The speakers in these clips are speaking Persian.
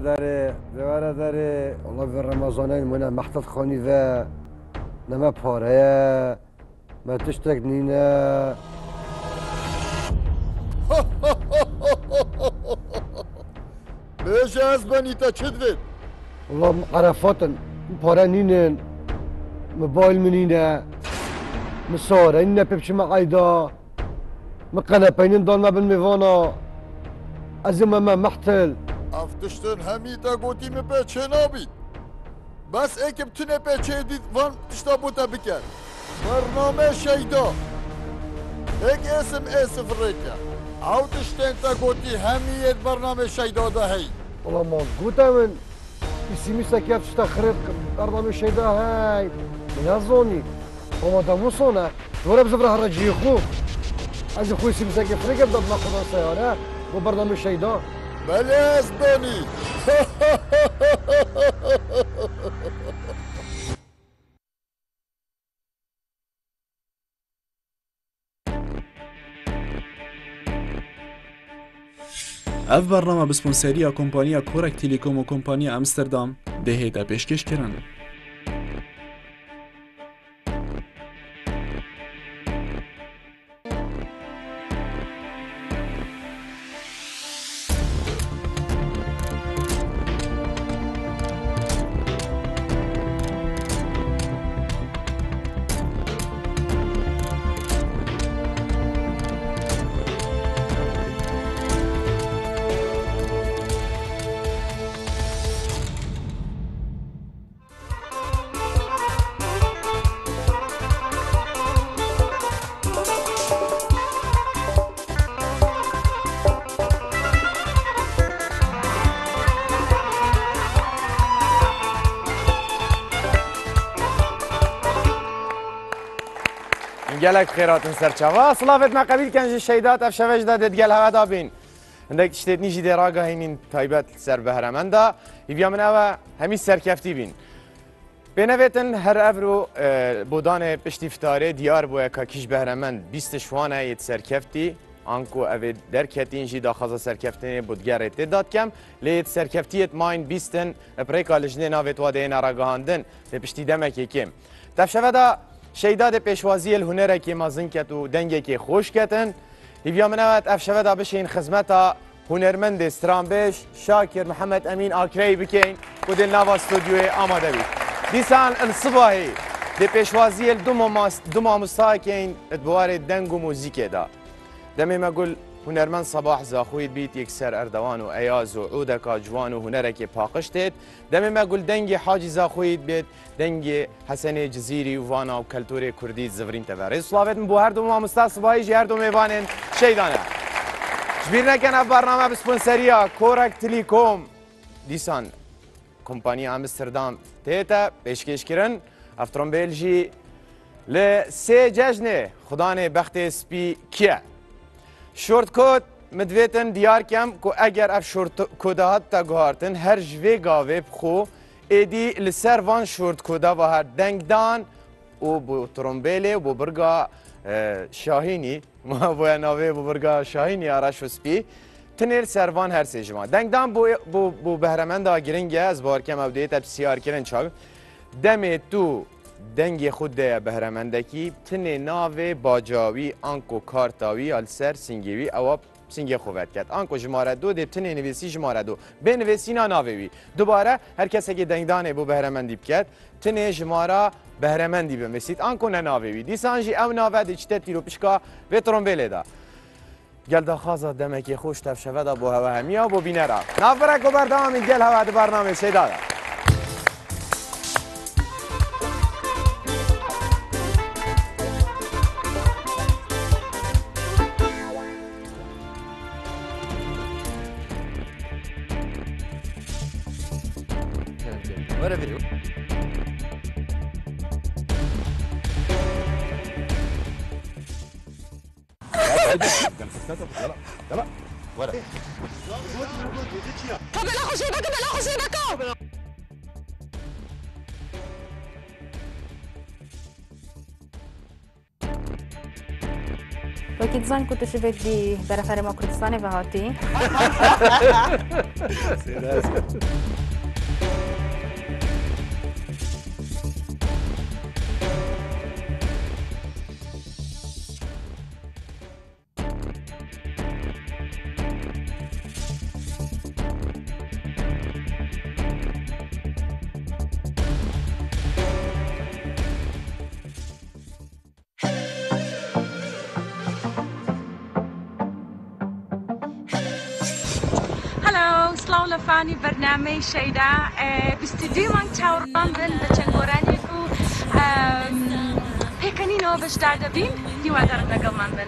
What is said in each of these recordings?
داره والله في رمضان من محتاط خاني ذا نما باريا ما تشتاق نينا ليش أزبني تشدد؟ والله عرفات بارا نينن موبايل منينا مصورة إننا بيبش معايدا مقنا بينن دالنا بالميفانا أزمة ما محتل افتشتن همیتا گوتی می بچه نابید بس اکب تونه بچه دید وان تشتا بوتا بکر برنامه شیدا اک اسم ریکا او تشتن تا گوتی همیت برنامه شیدا ده هی والله ما قوتا من اسمي سكيف تستخرب برنامج شيدا هاي من الظوني وما داموسونا ولا بزفره الرجي خو عايز اخوي اسمي سكيف ركب ضد ناخذ السيارة وبرنامج شيدا بله ازبانی اف برنامه بسپونسریا کمپانیا کورک تیلیکوم و کمپانیا امستردام دهیتا پیشکش کرن. گلک خیراتون سرچاوا صلافت ما قبیل کنج شیدات اف شوش داد گل هوا دابین عندك شتيت نيجي دي راقة هينين تايبات سر بهرمندا يبيا من أوا همي سركفتي بين بنویتن هر افرو بودان پشتی فتاره دیار بوده که کیش بهرمند 20 شوانه یت سرکفتی آنکو اوه درکتین جی داخل سرکفتنی بودگره تداد کم لیت سرکفتیت ماین 20 پریکا لجنه ناویت واده این راگهاندن پشتی دمکی کم تفشوه دا شیداد پیشوازی الهنره که مازن کت و دنگه که خوش کتن هیویا منوات افشوه دا بشین خدمتا هنرمند استرانبش شاکر محمد امین آکری بکین و دل نوا استودیوی آماده بید دیسان الصباحی دی پیشوازی دو ماموستا که این ادوار دنگ و موزیک دا دمی مگل هنرمند صباح زاخوید بیت یک سر اردوان و ایاز و عودکا جوان و هنرک پاقشتید دمی مگل دنگ حاجی زاخوید بیت دنگ حسن جزیری و وانا و کلتور کردی زورین تباره صلافت من بو هر دو ماموستا صباحی جی هر دو میوانین شیدانه جبیر نکنه برنامه بسپونسریا کورک تلیکوم دیسان کمپانی امستردام تیتا پیشکش کرن افترون بیلجی لسه جشنه خدانه بخت سپی کیه شورت کود مدویتن دیار کم که اگر اف شورت کودهات تا گهارتن هر جوی گاوه بخو ایدی لسر وان شورت کوده و هر دنگدان و بو ترومبیله و بو برگا شاهینی ما بویا ناوه بو برگا شاهینی آرش و سپی تنیر سروان هر سه جماعت دنگدان بو بهرمند ها گرنگه از بارکم او دیتا بسیار کرن چاو دم تو دنگ خود ده بهرمندکی تنه ناوه باجاوی آنکو کارتاوی آلسر سنگیوی او سنگی خوبت کرد آنکو جماره دو ده تنه نویسی جماره دو به نویسی نا ناوهوی دوباره هر کسی که دنگدانه بو بهرمندی بکرد تنه جماره بهرمندی بمسید آنکو نه ناوهوی دیسانجی او ناوه ده چته تیرو پشکا به ترومبیله دا گل دا خازا دمکی خوش تفشوه دا بو هوا همیا بو بینه را نافرک و بردامی گل هوا دا برنامه شیدا دا Ora video. يلا ورا طب لا خشيبك لا خشيبك وەکی دزان کو تو شوێتی بەرەفەرما کوردستانی بەهاتی سلااو لە فانی بەرنامەی شەیدا بیستیدیومان چاوەڕوان بن بە چەند گۆرانێک و پێکەنینەوە بەشدار دەبین هیوادارم لەگەڵمان بن.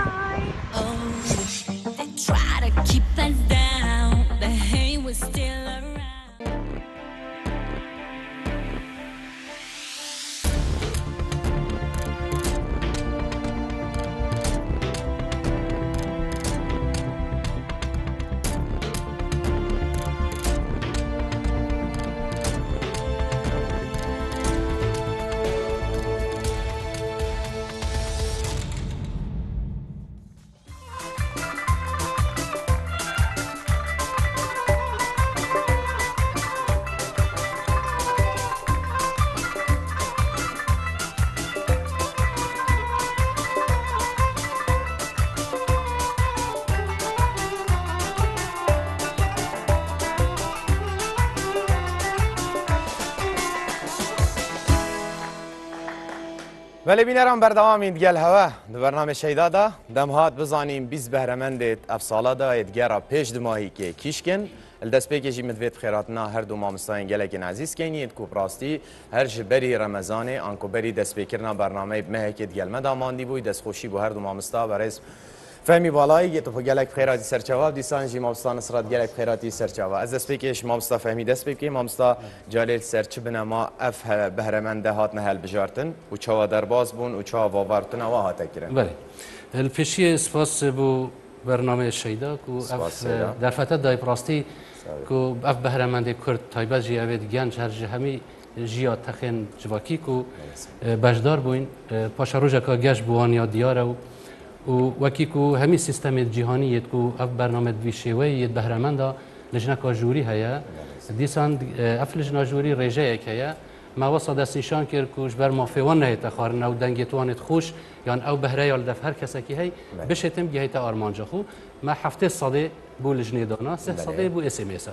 ولی بینران بردوامین دیگل هوا در برنامه شیدا دا دمهات بزانیم 20 بهرمندت افسالا دا ادگرا پیش دماهی که کیشکن الدست پیکشی مدوید خیراتنا هر دو مامستاین گلکن عزیز کنید کو براستی هر جبری رمضان آنکو بری دست پیکرنا برنامه مهک دیگل مداماندی بوی دست خوشی بو هر دو مامستا برای فهمی بالایی تو گلک خیراتی سرچاوا دیسان جی مامستا نصرت گلک خیراتی سرچاوا از دست پیکش مامستا فهمی دست پیکی مامستا جالیل سرچ بنا ما اف بهرمنده هات نهل بجارتن و چوا درباز بون و چوا واورتن و هات کرن. بله. الفیشی سپاس بو برنامه شیدا کو اف در فتات دای پراستی کو اف بهرمنده کرد تایباز جی اوید گنج هر جهمی جیا تخن جواکی کو بجدار بوین پاشا روزا کا گش بوانیا دیارو و وکی کو همی سیستم جهانی کو اف برنامه ویشوی بهرمنده لجنه کا جوری هيا دیسان اف لجنه جوری رجای که ما وصل دستیشان کرد کوش بر مافیوان نه تخار نو دنگتوانت خوش یان او بهرایال دف هر کسی که هی بشتم گهیت آرمانجا خو ما هفته صده بو لجنه دانا سه صده بو اس ام اس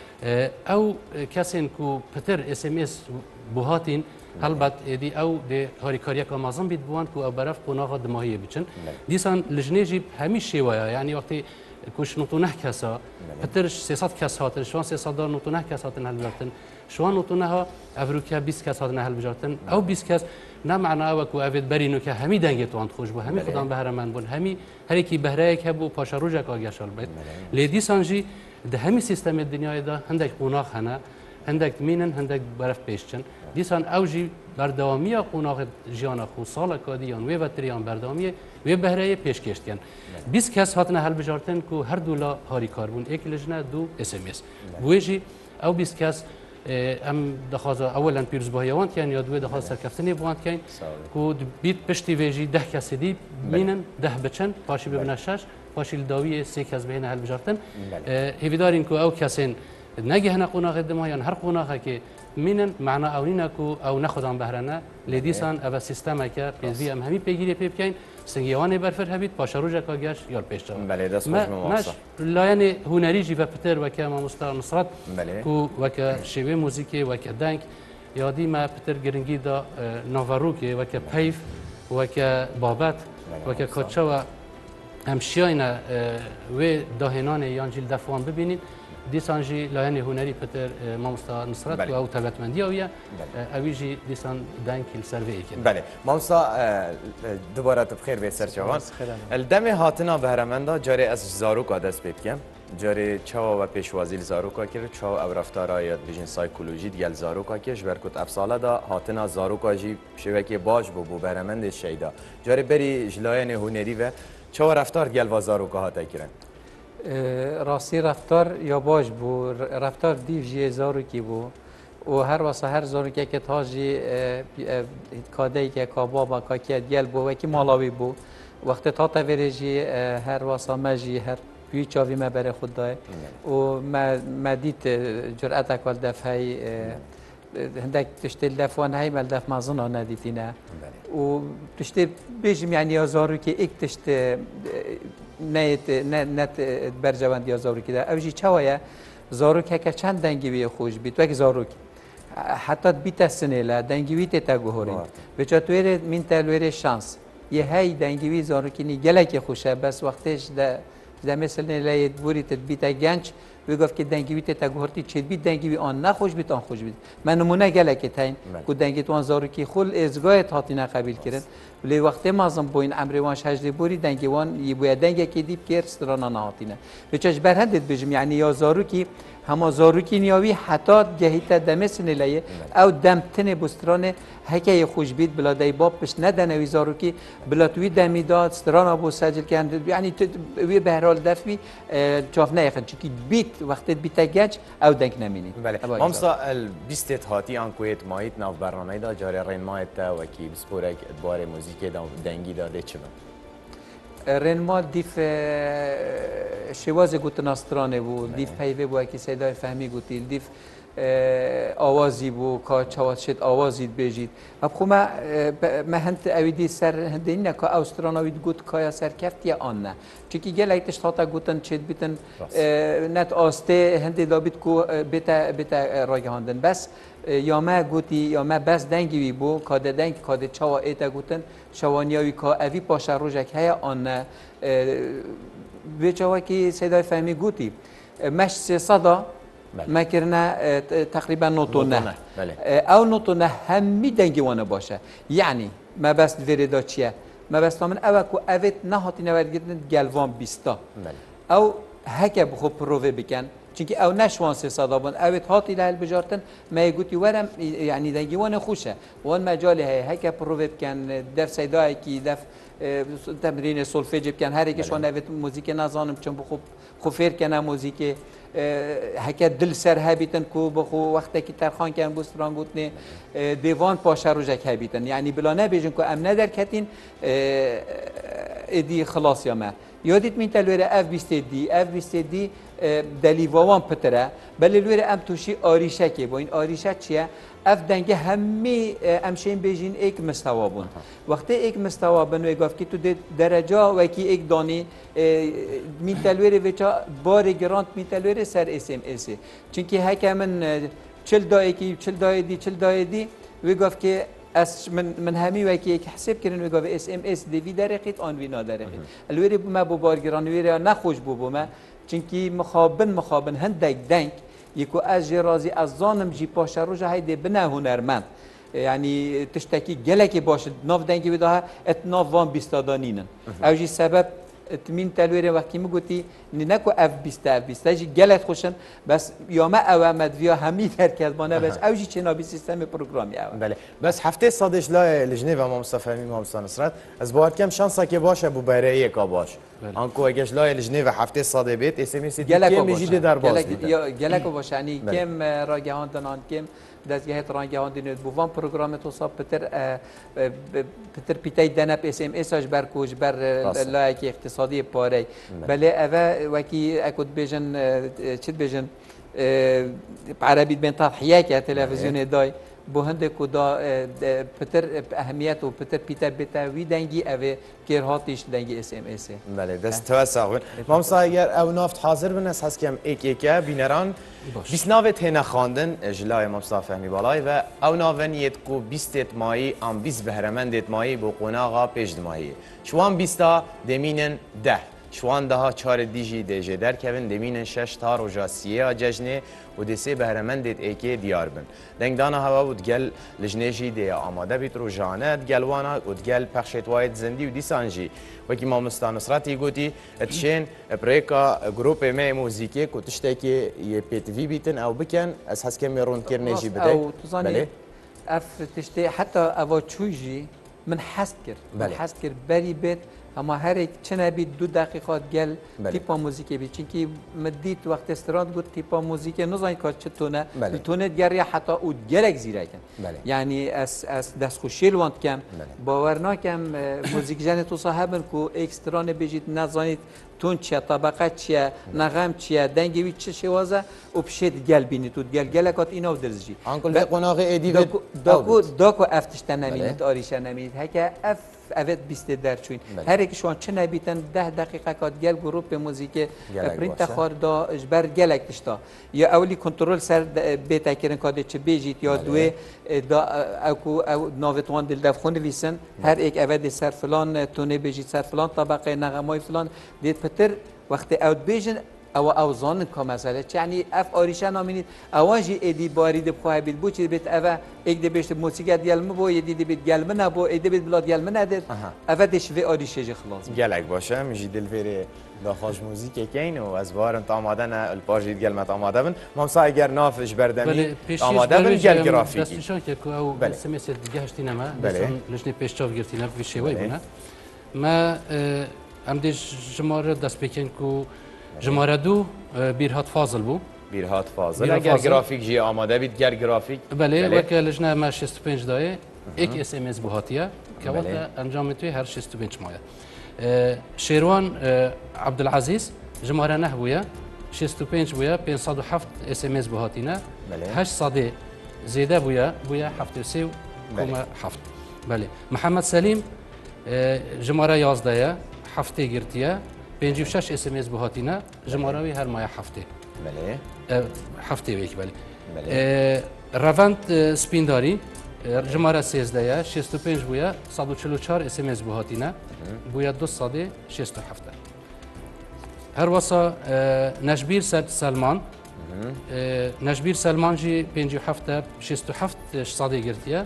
او کسین کو پتر اس ام اس بوهاتین هلبت دی او د هاریکاریا کامازن بید بوان کو او برف قناغ دماهی بچن دیسان لجنه جیب همیشه ویا یعنی وقتی کوش نتونه کسا پترش 300 کس هاتن شوان 300 دار نتونه کس هاتن هل بجارتن شوان نتونه ها افریقیا 20 کس هاتن هل بجارتن او 20 کس نه معنا او کو اوید برینو که همی دنگت وان خوش بو همی خدام بهرمند بون همی هر کی بهره که بو پاشا روزا کا گشال بید لیدی سانجی ده همی سیستم دنیای دا هندک قناغ هنه هندک مینن هندک برف پیشچن دیسان اوجی بردوامی قناغ جیانا خو سال کادیان و وتریان بردوامی و بهره پیش کشتن 20 کس هاتن هل بجارتن کو هر دولا هاری کاربون یک لجنه دو اس ام اس بوجی او 20 کس ام دخواز اولا پیروز باهیوان کن یا دوی دخواز سرکفتنی بوند کن کو بیت پشتی ویجی 10 کس دی مینن 10 بچن پاشی ببنه 6 پاشی داوی 3 کس بهینه هل بجارتن هیویدارین کو او کسین نگه هنه قناغ دماغ یان هر قناغه که مینن معنا اونینا کو او نخدان بهرنه لیدیسان او سیستم که پیزوی ام همی پیگیری پی بکین سنگیوان برفر هبید پاشا روزا کا گش یار پیش جا بله دست خوش ماش لاین هنری جی و پتر و که ما مستر نصرت کو و که شیوه موزیکی و که دنگ یادی ما پتر گرنگی دا ناواروکی و که پیف و که بابت و که کچا و همشیاینا و داهنان یانجیل دفوان ببینید دیسان جی لاین هنری پتر مامستا نصرت و او تبتمندی اویه اویجی دیسان دنکیل سروی کن بله مامستا دوباره بخیر به سرچوان الدم هاتنا بهرمنده جاری از زاروکا دست پید کم جاری چاوا و پیشوازی زاروکا کرد چاوا او رفتارای بیژن سایکولوژی دیگل زاروکا کش برکت افساله دا هاتنا زاروکا جی شبکه باش بو بهرمند شیدا جاری بری لاین هنری و چاوا رفتار گل و زاروکا هاتا کرد راستی رفتار یا باش بو رفتار دیو جی زاروکی بو و هر واسه هر زاروکی که تاجی کادهی که کابابا کاکیت گل بو و که مالاوی بو وقت تا تورجی هر واسه ماجی هر بی چاوی ما بر خود دای و ما دیت جرأت اکول دفعی هندك تشتي لفوان هاي مال ما ظن ناديتنا وتشتي بيجم يعني يازارو كي اك تشتي نت برجوان يازارو كده اوجي چوايا زارو که چند دنگی خوش بیت وقت زارو حتی بیت سنه لا دنگی تا گوهرین بچه توی من تلویر شانس یه های دنگی زارو کنی گله خوشه بس وقتش ده مثل لایت بوری تبیت گنج وگفت که دنگی تا گوهرتی چه بیت دنگی آن نخوش بیت آن خوش بیت من نمونه گله که تاین کو دنگی تو آن زارو کی خل ازگاه تاتینا قبیل کردن ولی وقتی مازم بوین امری وانش هجده بوری دنگی وان یبوی دنگی که دیپ کر استرانا نهاتینه بچش برهندت بجم یعنی یا زارو کی هما زاروکی نیاوی حتی جهیت دمس نلیه او دمتن بستران هکی خوش بید بلا دی باب بش ندنوی زاروکی بلا توی دمیداد استران ابو سجل کند یعنی وی به هر حال دفی چاف نیخن چکی بیت وقتی بیت گنج او دنگ نمینی. بله. مامسا بیست هاتی آنکویت مایت ناف برنامه دا جاری رین مایت تا وکی بسپورک ادبار موزیک دا دنگی داده چه رنما دیف شواز گوت ناسترانه بود دیف پیوه بود که صدای فهمی گوتیل دیف آوازی بود که چواد شد آوازید بجید اب خو ما هنت اویدی سر هندین نه که استرانوید گوت که سر کفتی آن نه چکی گله تشتاتا گوتن چید بیتن نت آسته هندی دابید کو بیتا راگهاندن بس یا ما گوتی یا ما بس دنگی وی بو کاده دنگ کاده چوا ایتا گوتن شوانیاوی که اوی پاش روزک های آن به چوا که صدای فهمی گوتی مش 300 ما کرنا تقریبا نوتونه او نوتونه همی دنگی وانه باشه یعنی ما بس ویردا چیه ما بس من او کو اوت نهاتی نورگیدن گلوان 20 او هک بخو پروو بکن چونکه او نشوان 300 بون اوت هاتی له بجارتن ما گوتی ورم یعنی دنگی وانه خوشه وان مجال هک پروو بکن دف صدای کی دف تمرین سولفیج بکن هر یکش وان اوت موزیک نزانم چون بخو خوفیر کنه موزیک هکه دل سر هبیتن کو بخو وقتی که ترخان کن بوستران گوتنه دیوان پاشه روزک هبیتن یعنی بلا نبیجن که ام ندر کتین ادی خلاص یا ما یادیت من تلویره اف 20 دی دلیوان پتره بله لویره ام توشی آریشه که با این آریشه چیه اف دنگه همه امشین بیجین ایک مستوا بون وقتی ایک مستوا بنوی گفت که تو درجه و کی ایک دانی من تلویره وچا بار گرانت من تلویره سر اسم اسی چونکه هکه من 40 دای دی وی گفت که اس من همي وکی که حساب کردن و گفت اس ام اس دی درقیت آن وی ندارقیت الویری ما بو بارگران ویری نخوش بو ما چونکی مخابن هندک دنگ یکو از رازی از زانم جی پاشه روز هایده بنه هنرمند یعنی تشتکی گلکی باشه ناف دنگی بدها اتناف وان 20 دانینن اوجی سبب تمین تلویره وقتی میگویی نکو اف 20 جی گلت خوشن بس یا ما او مدویا همی ترکیز بانه بس اوجی چنابی سیستم پروگرامی او بله بس هفته صادش لا لجنه و ما مصطفی مامسان نصرت از باید کم شانس که باشه بو برای کا باش آنکو اگه لا لجنه و هفته صاده بیت اس ام اس دی میجید در باز گلکو باشه یعنی کم راگهاندن آن کم دستگاه رانگهاندن بووان پروگرام تو صاحب پتر پیتای دنب اس ام اس اش بر کوج بر لایک اقتصادی پاره بله اوه وکی اکود بیژن چت بیژن عربی بین تضحیه که تلویزیون دای بو هنده کدا پتر اهمیت و پتر پیتا بیتا وی دنگی اوه کیر هاتیش دنگی اس ام اس بله دست توسعون مامسا اگر او نافت حاضر بنس هست کم ایکه بینران 20 ناوت هنا خواندن جلای مامسا فهمی بالای و او ناون یت کو 20 مایی ام 20 بهرمند مایی بو قناغا پیش مایی شوان 20 دمینن 10 شوان ده 4 دیجی دیجه در کبن دمینن 6 تا روجاسیه جشنه و دسه بهرمندت ایکی دیار بن دنگ دانا هوا بود گل لجنهشی دی آماده بیت رو جانت گلوانا و گل پخشت واید زندی و دیسانجی وکی ما مستانصراتی گوتی اتشین پریکا گروپ می موزیکی کو تشته که یه پیتوی بیتن او بکن از حس که میرون کرنجی بده او تزانی اف تشته حتی اوا چویجی من حست کرد من حست کرد بری بیت اما هر یک چه نبید 2 دقیقه گل بله. تیپا موزیک بید چونکی مدید وقت استراحت گفت تیپا موزیک نزاین که چطونه بله. تونه گری حتی او گلک زیرا کن بله. یعنی از دست خوشی لوند کم بله. باور نکم موزیک جن تو صاحبن کو اکسترا نبیجید نزانید تون چیه طبقه چیه نغم چیه دنگی وی چه شوازه و بشید گل بینی تو گلکات اینا و درزجی آنکل به قناغ ادی داکو افتشتن نمینید آریشن نمینید هکه اف اوت بیست در چوین هر یک شوان چه نبیتن 10 دقیقه کات گل گروپ موزیک پرینت خار دا اجبر گلک تشتا یا اولی کنترل سر بیت کرن کاد چه بیجیت یا دوی دا او ناوتوان دل دفخون ویسن هر یک اوت سر فلان تونه بیجیت سر فلان طبقه نغمای فلان دید پتر وقت اوت بیجن او اوزان که مسئله یعنی اف آریشن نامینید اواجی ادی بارید بخواه بیل بو چی بیت اوا یک دی بیشت موسیقی دیالم بو یدی دی بیت گلم نبو ادی بیت بلاد گلم ندید اوا دیش وی آریشه جه خلاص گلک باشه میجی دلویری داخل موزیک کین و از وارن آمادن الپاجید گلمت آماده بن مامسا اگر نافش بردمی آماده بن گل گرافیکی دستشان که کو او سمس دیگه هشتی نما لجنه پیشچاف گرتی نب وی شوی بونه ما ام دی جماره دست بکن کو جماره 2 بیرهات فاضل بو بیرهات فاضل اگر گرافیک جی آماده بید گر گرافیک بله وکه لجنه ما 65 دایه یک اس ام اس بو هاتیه که وقت انجام توی هر 65 مایه شیروان عبدالعزیز جماره 9 بویا 65 بویا 507 اس ام اس بو هاتینه 800 زیاده بویا 73.7 بله محمد سلیم جماره 11 هفته گرتیه 56 اس ام اس بو هاتینه جماره وی هر ماه هفته بله هفته ویک بله روند سپینداری جماره 13 65 بویا 144 اس ام اس بو هاتینه بویا 267 هر واسه نجبیر سلمان نجبیر سلمان جی 57 67 صادی گرتیه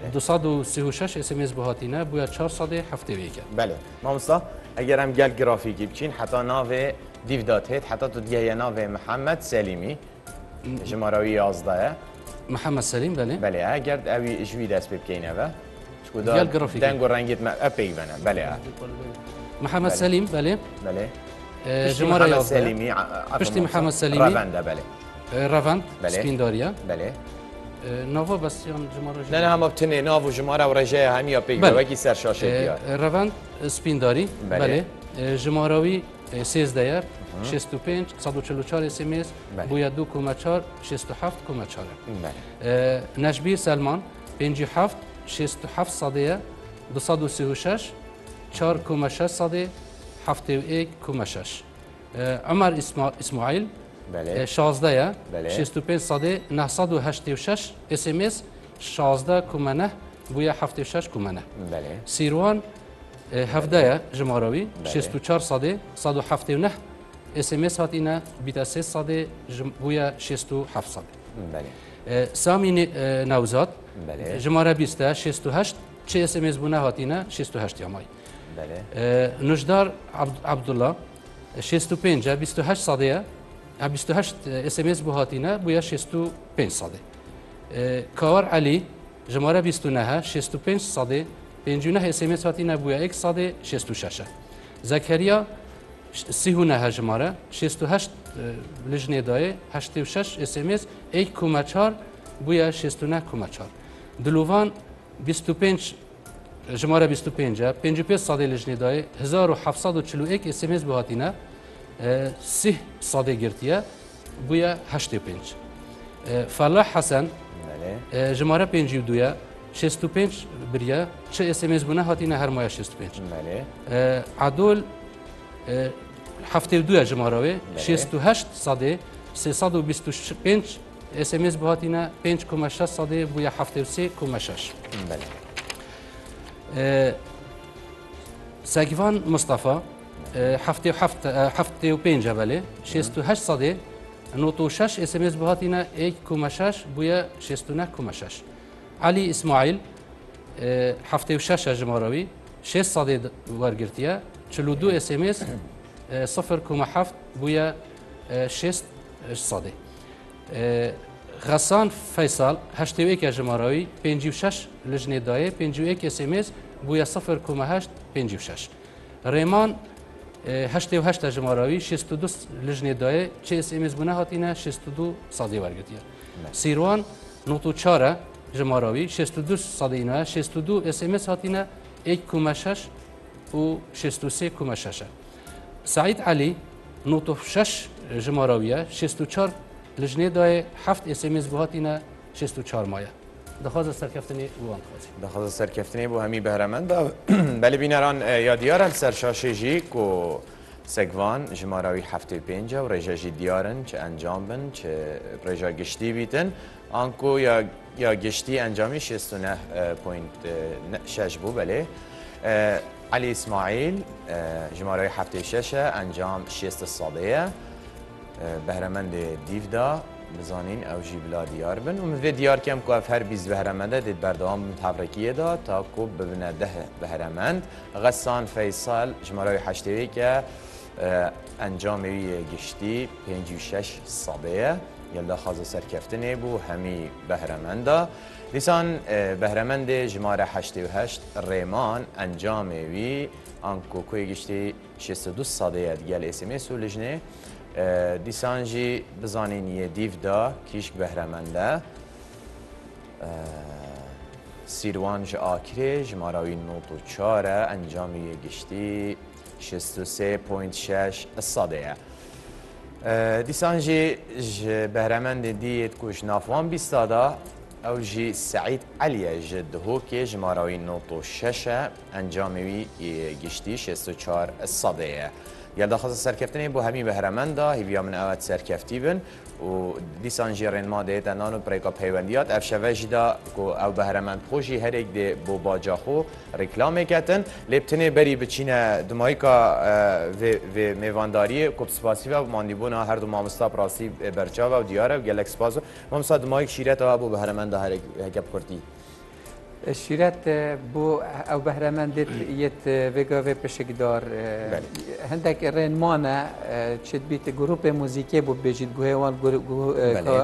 236 اس ام اس بو هاتینه بویا 400 هفته ویک بله مامستا اگر هم گل گرافیکی بچین حتی ناو دیو دات هیت حتی تو دیگه ناو محمد سلیمی جماراوی 11 محمد سلیم بله بله اگر اوی جوی دست بکنه و گل گرافیکی دنگو رنگیت ما اپی بنا بله محمد سلیم بله بله جماره 11 سلیمی پشتی محمد سلیمی روند بله روند سپینداریا بله ناوا بسیان جماره نه هم بتنی ناو جماره و رجای همی اپی وکی سر شاشه بیار روند سپینداری بله جماراوی 13 65 144 اس ام اس بویا 2.4 67.4 نجبیر سلمان 57 67 صادیه 236 4.6 صادی 71.6 عمر اسماعیل 16 65 صادی 986 اس ام اس 16.9 بویا 76.9 سیروان 17 جماراوی 64 صادی 179 اس ام اس هاتینه 23 صادی بویا 67 صادی سامی نوزاد جماره 20 68 چه اس ام اس بونه هاتینه 68 یامای نجدار عبدالله 65 28 صادیه 28 اس ام اس بو هاتینه بویا 65 صادی کار علی جماره 29 65 صادی 59 اس ام اس هاتینه بویا 1 صادی 66 زکریا 39 جماره 68 لجنه دایه 86 اس ام اس 1.4 بویا 69.4 دلوان 25 جماره 25 55 صادی لجنه دایه 1741 اس ام اس بو هاتینه 3 صادی گرتیه بویا 85 فلاح حسن جماره 52 65 بریا چه اس ام اس بونه هاتینه هر ماه 65 عدول 72 جماره 68 صادی 325 اس ام اس بو هاتینه 5.6 صادی بویا 73.6 ساگوان مصطفى 75 بله 68 صادی 96 اس ام اس بو هاتینه 1.6 بویا 69.6 علی اسماعیل 76 جماراوی 6 صادی ورگرتیه 42 اس ام اس 0.7 بویا 6 صادی غسان فیصل 81 جماراوی 56 لجنه دایه 51 اس ام اس بویا 0.8 56 ریمان 88 جماراوی 62 لجنه دایه چه اس ام اس بونه هاتینه 62 صادی ورگتیه سیروان 94 جماراوی 62 صادی اینه 62 اس ام اس هاتینه 1.6 و 63.6 سعید علی 96 جماراویه 64 لجنه دایه 7 اس ام اس بهاتینه 64 مایه دخواست سرکفتنی وان خوازی دخواست سرکفتنی بو همی بهرمند بله بینران یادیارن سرشاشیجی کو سگوان جماراوی 75 و رجاجی دیارن چه انجام بن چه رجا گشتی بیتن آنکو یا گشتی انجامی 69.6 بو بله علی اسماعیل جماراوی 76 انجام 6 صادیه بهرمند دیفدا بزانین او جی بلا دیار بن و مفید دیار کم که هر 20 بهرمنده دید بردوام تبرکیه دا تا که ببینه 10 بهرمند غسان فیصل جماراوی 8 که انجامی گشتی 56 صادیه یلدا خواز سرکفتنه بو همی بهرمنده لیسان بهرمند جماره 88 ریمان انجامی آنکو کوی گشتی 62 صادیه دیگل اسمس و لجنه دیسانجی بزانین یه دیو دا کیشک بهرمنده سیروانج آکره جماراوی 94 انجامی گشتی 63.6 صادیه دیسانجی بهرمنده دیت کوش نافوان بیستادا او جی سعید علیه جده که جماراوی 96 انجامی گشتی 64 صادیه یلدا خواست سرکفتنی بو همی بهرمنده هیویا من اوت سرکفتی بن و دیسان جیرین ما دیتا نانو پریکا پیوندیات افشوه جدا که او بهرمند خوشی هر ایک دی بو باجا خو رکلامه کتن لیبتنه بری بچینه دمایکا و میوانداری کب سپاسی و ماندیبونا هر دو مامستا پراسی برچاو و دیاره و گلک سپاسو مامستا دمایک شیرت و بو بهرمنده هر ایک کردی شیرت بو او بهرمندت یت وگا و پشکدار هندک رنمانه چت بیت گروپ موزیکی بو بجید گوهوان گروه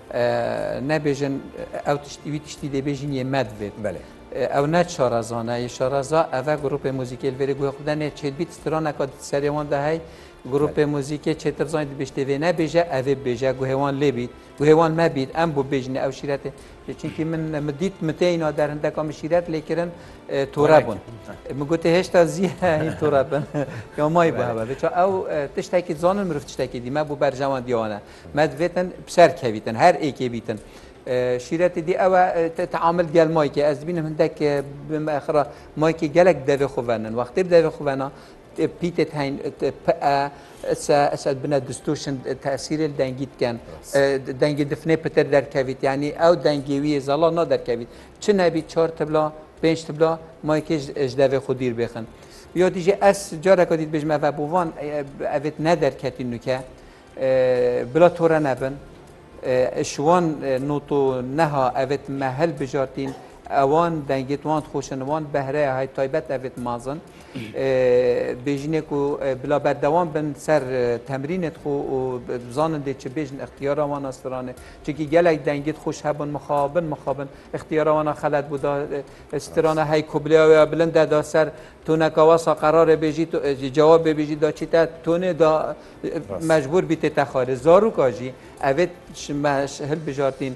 نبیجن او تشتی دی بیجین یه مدوید او نه شارزانه یه شارزا او گروپ موزیکی الوری گوه خودنه چت بیت استرانه کاد سریوان ده های گروپ موزیکی چطور زاید بیشتر و نبیجه او بیجه گوهوان لبید گوهوان مبید ام بو بیجنه او شیرت چونکی من مدیت متینا در هندکام شیرت لیکرن تورابون مگوته هشتا زیه این تورابون یا مای بابا چون او تشتکی زانن مرفت تشتکی دی ما بو برجوان دیوانه مدویتن بسر کویتن هر ایکی بیتن شیرت دی او تعامل گل مای که از بینم هندک بمآخره مای که گلک دوی خوانن وقتی دوی خوانه پیت هاین اسد بنا دستوشن تأثیر دنگیت کن دنگی دفنه پتر در کوید یعنی او دنگیوی زلا نا در کوید چه نبی 4 تبلا 5 تبلا مایکش اجدوه خودیر بخن یا دیجه اس جاره کدید بجمه و بوان اوید ندر کتی نوکه بلا توره نبن شوان نوتو نها اوید محل بجارتین اوان دنگیت وان خوشن وان بهره های تایبت اوید مازن بیجنه کو بلا بردوام بن سر تمرینت خو و زاننده چه بیجن اختیار وان استرانه چکی گلک دنگیت خوش هبن مخابن اختیار وان خلد بودا استرانه های کبلیا و بلند دا سر تو نکواسا قرار بیجی تو جواب بیجی دا چی تا تونه دا مجبور بیت تخاره زارو کاجی اوید هل بجارتین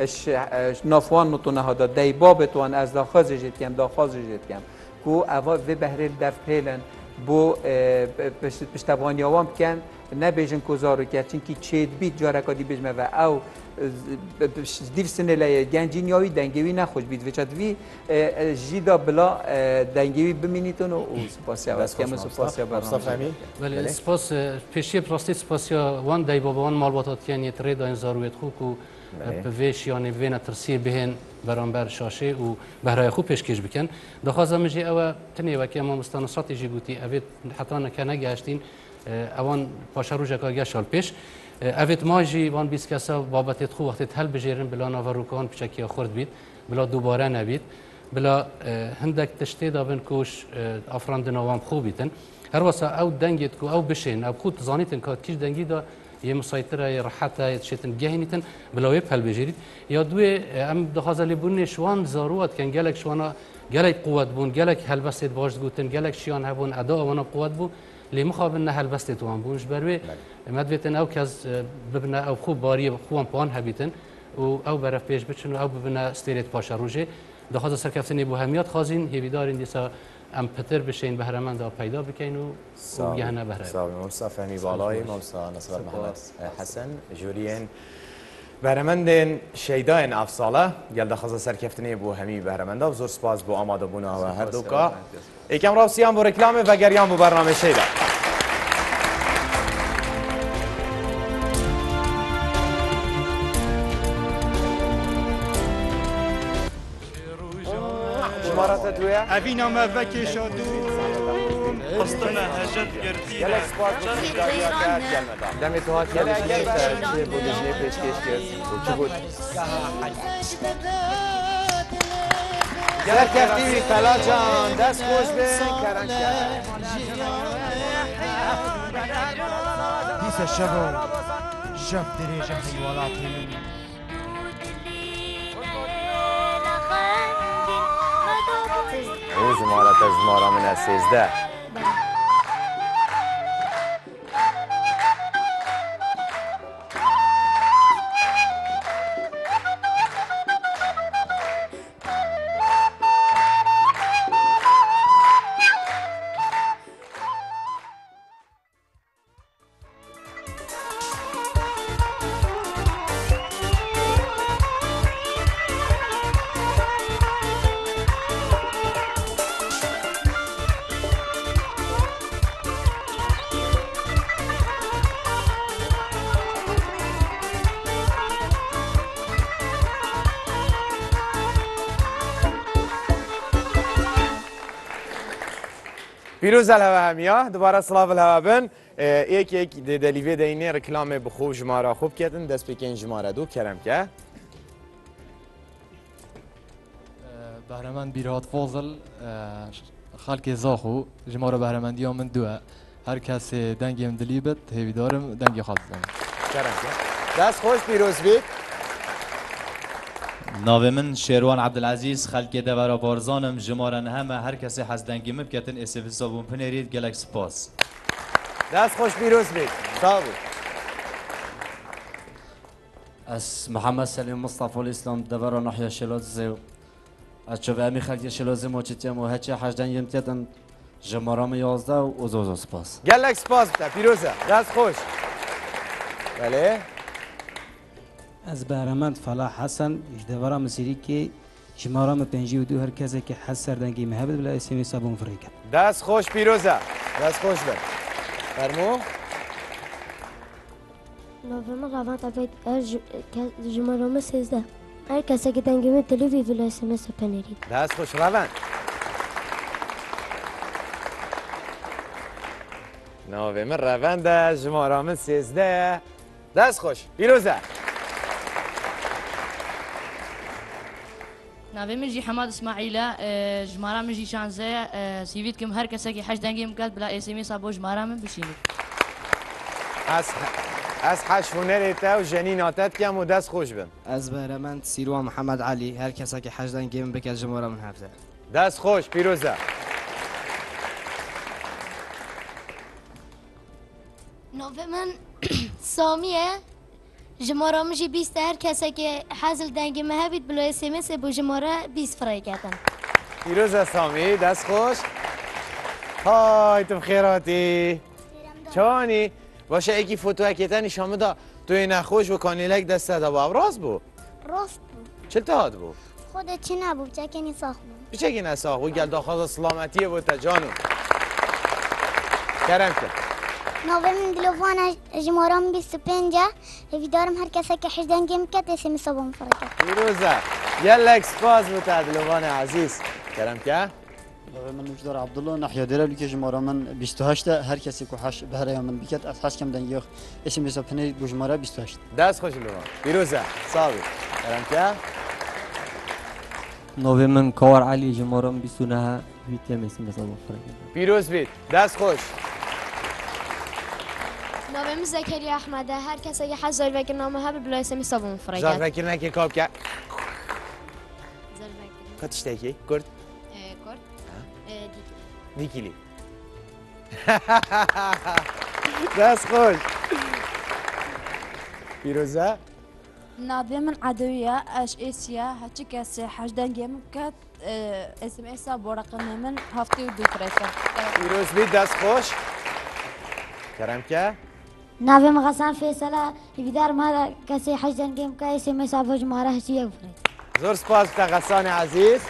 نافوان نتونه ها دا دی بابتوان از داخاز جتیم کو اوا و بهره دف پیلن بو پشتوانیاوام کن نبیجن کوزارو که چونکی چید بیت جارکادی بجمه و او دیو سنه لایه گنجینیاوی دنگیوی نخوش بیت و چطوی جیدا بلا دنگیوی بمینیتون و سپاسیا و اسکیم سپاسیا برنامه ولی سپاس پیشی پراستی سپاسیا وان دی بابوان مالباتات کنی تری دا این زارویت خوب کو بویش یعنی وینا ترسیه بهن برانبر شاشه و بهرای خوب پیشکش بکن دخوازم میجی او تنی و که ما مستانساتی جیبوتی اوید حتی نکنه گشتین اوان پاشا روژه که گشال پیش اوید ماجی وان بیس کسا بابتت خوب وقتی هل بجیرن بلا ناوروکان پیشکی خورد بید بلا دوباره نبید بلا هندک تشتی دابن کوش افراندن وام خوب بیتن هر واسه او دنگت کو او بشین او خود زانیتن که کیش دنگی دا یه مسایطره یه راحته تشتن گهینیتن بلاوی پل بجرید یا دوی ام دخوازه لیبون شوان زاروات کن گلک شوانا گلک قوت بون گلک هلبست باش گوتن گلک شیان هبون ادا وانا قوت بو لی مخابن نه هلبست توان بونش بروی مدویتن او کز ببنا او خوب باری خوان پان هبیتن و او برف پیش بچن او ببنا استریت پاشا روزه دخوازه سرکفتنی بو همیات خازین هیویدارین دیسا ام پتر بشین بهرمند دا پیدا بکین و گهنه بهره صاحب ممسا فهمی بالای ممسا نصر محمد حسن جورین بهرمندین شیداین افساله گل دخوازه سرکفتنی بو همی بهرمنده و زور سپاس بو آماده بونا و هر دوکا یکم راوسیان بو رکلامه و گریان بو برنامه شیدا شمارت تویا أبينا ما بكي شادوم قصدنا هجد قرتينا گلک سپاس بو شیدایا کرد دمی تو ها کلی چه بود جنه پیش کش کرد و چه بود گلک کفتیوی فلا جان دست خوش بین کرن کرن ديس الشبو شف دريجة حيواناتي این جمارة من 13 پیروز الهوا همیا دوباره سلاف الهوا بن یک دلیوی دینه رکلام بخو جماره خوب کردن دست بکن جماره دو کرم که بهرمند بیرات فاضل خلق زاخو جماره بهرمندی من دوه هر کس دنگیم دلیبت هیوی دارم دنگی خالص کرم که دست خوش پیروز بید ناو من شیروان عبدالعزیز خلق دورا بارزانم جمارن همه هر کسی حزدنگی مبکتن استفسا بون پنرید گلک سپاس دست خوش پیروز بید صاحب از محمد سلیم مصطفى الاسلام دورا نحیا شلازی از شو امی خلق شلازی موچتیم و هچه حجدن یمتیتن جمارام 11 و اوزوزو سپاس گلک سپاس بتا پیروزه دست خوش بله از بهرمند فلاح حسن دورا مسیری که شمارام 52 هر کسی که حس سردنگی مهبت بلا اسمی صابون فریکه دست خوش پیروزه دست خوش بد فرمو نوفرمان روان تبعید جمارام 13 هر کسی که دنگی تلوی بلا اسمی سپنری دست خوش روان نوفرمان روان ده جمارام 13 دست خوش پیروزه ناوی من جی حماد اسماعیلا جمارا من جی شانزه سیوید کم هر کسی که حج دنگی مکد بلا اسمی صابو جمارا من بشینید از حش هنریتا و جنیناتت کم و دست خوش بن از بهرمند سیروان محمد علی هر کسی که حج دنگی بکد جمارا من حفظه دست خوش پیروزه ناوی من سامیه جماره مجی 20 هر کسی که حاصل دنگ مهبید بلا اسمس بو جماره 20 فرای کردن پیروز سامی دست خوش های تو بخیراتی چانی باشه ایکی فوتو اکیتا نشان بده توی نخوش و کانیلک دست دا با راست بو راست بو چل تهاد بو خودت چی نبو چکنی ساخ بو بچه نساخ و گل داخواز سلامتیه بو تا جانو کرم که ناوی من دلوان جمارام 25 ویدارم هر کسی که حج دنگی مکد اسمی صابون فرکه پیروزه یلک سپاس بو تا دلوان عزیز کرم که من مجدار عبدالله نحیا دیره بلی که جماره من 28 هر کسی که حش بهره من بکد از حش کم دنگی اسم حساب پنید بو جماره 28 دست خوش لوان پیروزه صابی کرم که نوی من کار علی جماره 29 ویتیم اسم حساب فرکه پیروز بید دست خوش ناوی ام زكريا احمد هر کسی که حس داری وکر نامه ها بلا اسمی صابون فرای جار کرد وکر نکی کاب کرد کتشتکی کرد دیکیلی دست خوش پیروزه نابي من عدوية اش اسيا هاتشي كاسي حاجدان جيم كات اسم اسا برقم من هفتي ودو فريكا پیروز بید دست خوش کرم که ناوی مغسان فیصله بیدار ما کسی حجدن گیم که اسم حساب جماره هستی یک فرای زور سپاس بتا غسان عزیز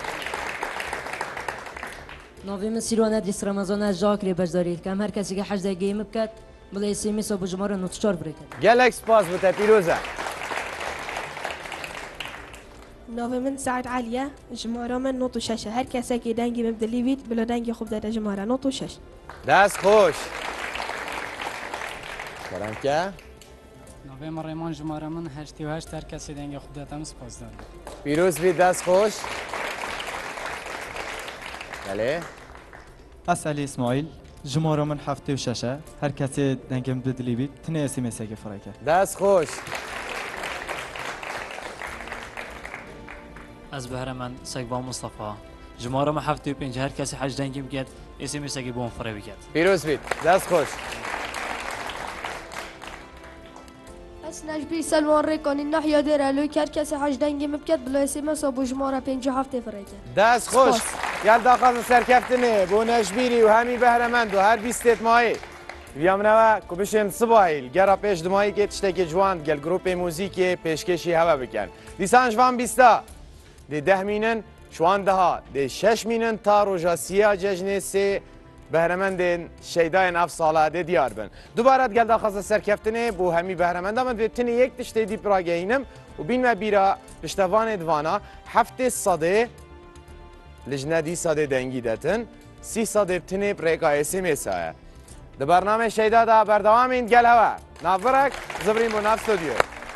ناوی من سیروان ادریس رمضان جاکری بجداری کم هر کسی که حجدان گیم بکات بلا اسم حساب جماره نوتشار فريكا گلک سپاس بتا پیروزه ناوی من سعد عالیه جماره من نوت و ششه هر کسی که دنگی مبدلی بید بلا دنگی خوب داده جماره نوت و شش دست خوش کرم که ناوی من ریمان جماره من 88 هر کسی دنگی خوب داده سپاس داده پیروز بید دست خوش بله اسئله اسماعیل جماره من 76 هر کسی دنگم بدلی بید تنه اسی مساگه فرایکه دست خوش از بهره من سگبا مصطفى جماره ما 75 هر کسی حج دنگی بگید اسم سگی بون فرای بگید پیروز بید دست خوش اس نجبی سلمان ریکانی نحیا دیره لوی هر کسی حجدان گیم بکات بلا اسم صابو جماره 57 فرای کرد دست خوش گل داخل سرکفتنه بو نشبیری و همی بهرمند و هر 20 ماهی بیامنوا که بشین صبایل گرا پیش دمایی که تشتکی جوان گل گروپ موزیکی پیشکشی هوا بکن دیسان جوان 20 دی 10 مینن شوان دها دی 6 مینن تا روژا سیا ججنه سه بهرمندین شیدای نف ساله دی دیار بن دوباره گل داخل سرکفتنه بو همی بهرمند من بیتنی یک تشتی دی پراگهینم و بین ما بیرا پشتوان دوانا هفته صده لجنه دی صده دنگی دتن 30 صده بتنی پریکا اسمس های ده برنامه شیدا دا بردوام این گل هوا نافرک زبرین بو نف استودیو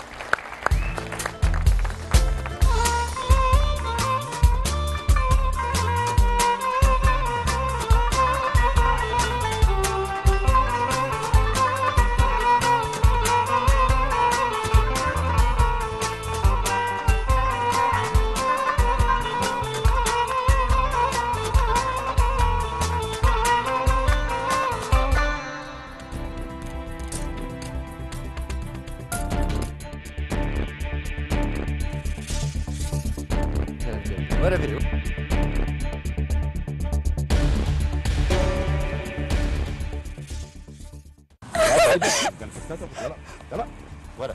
ورا فيديو يلا ورا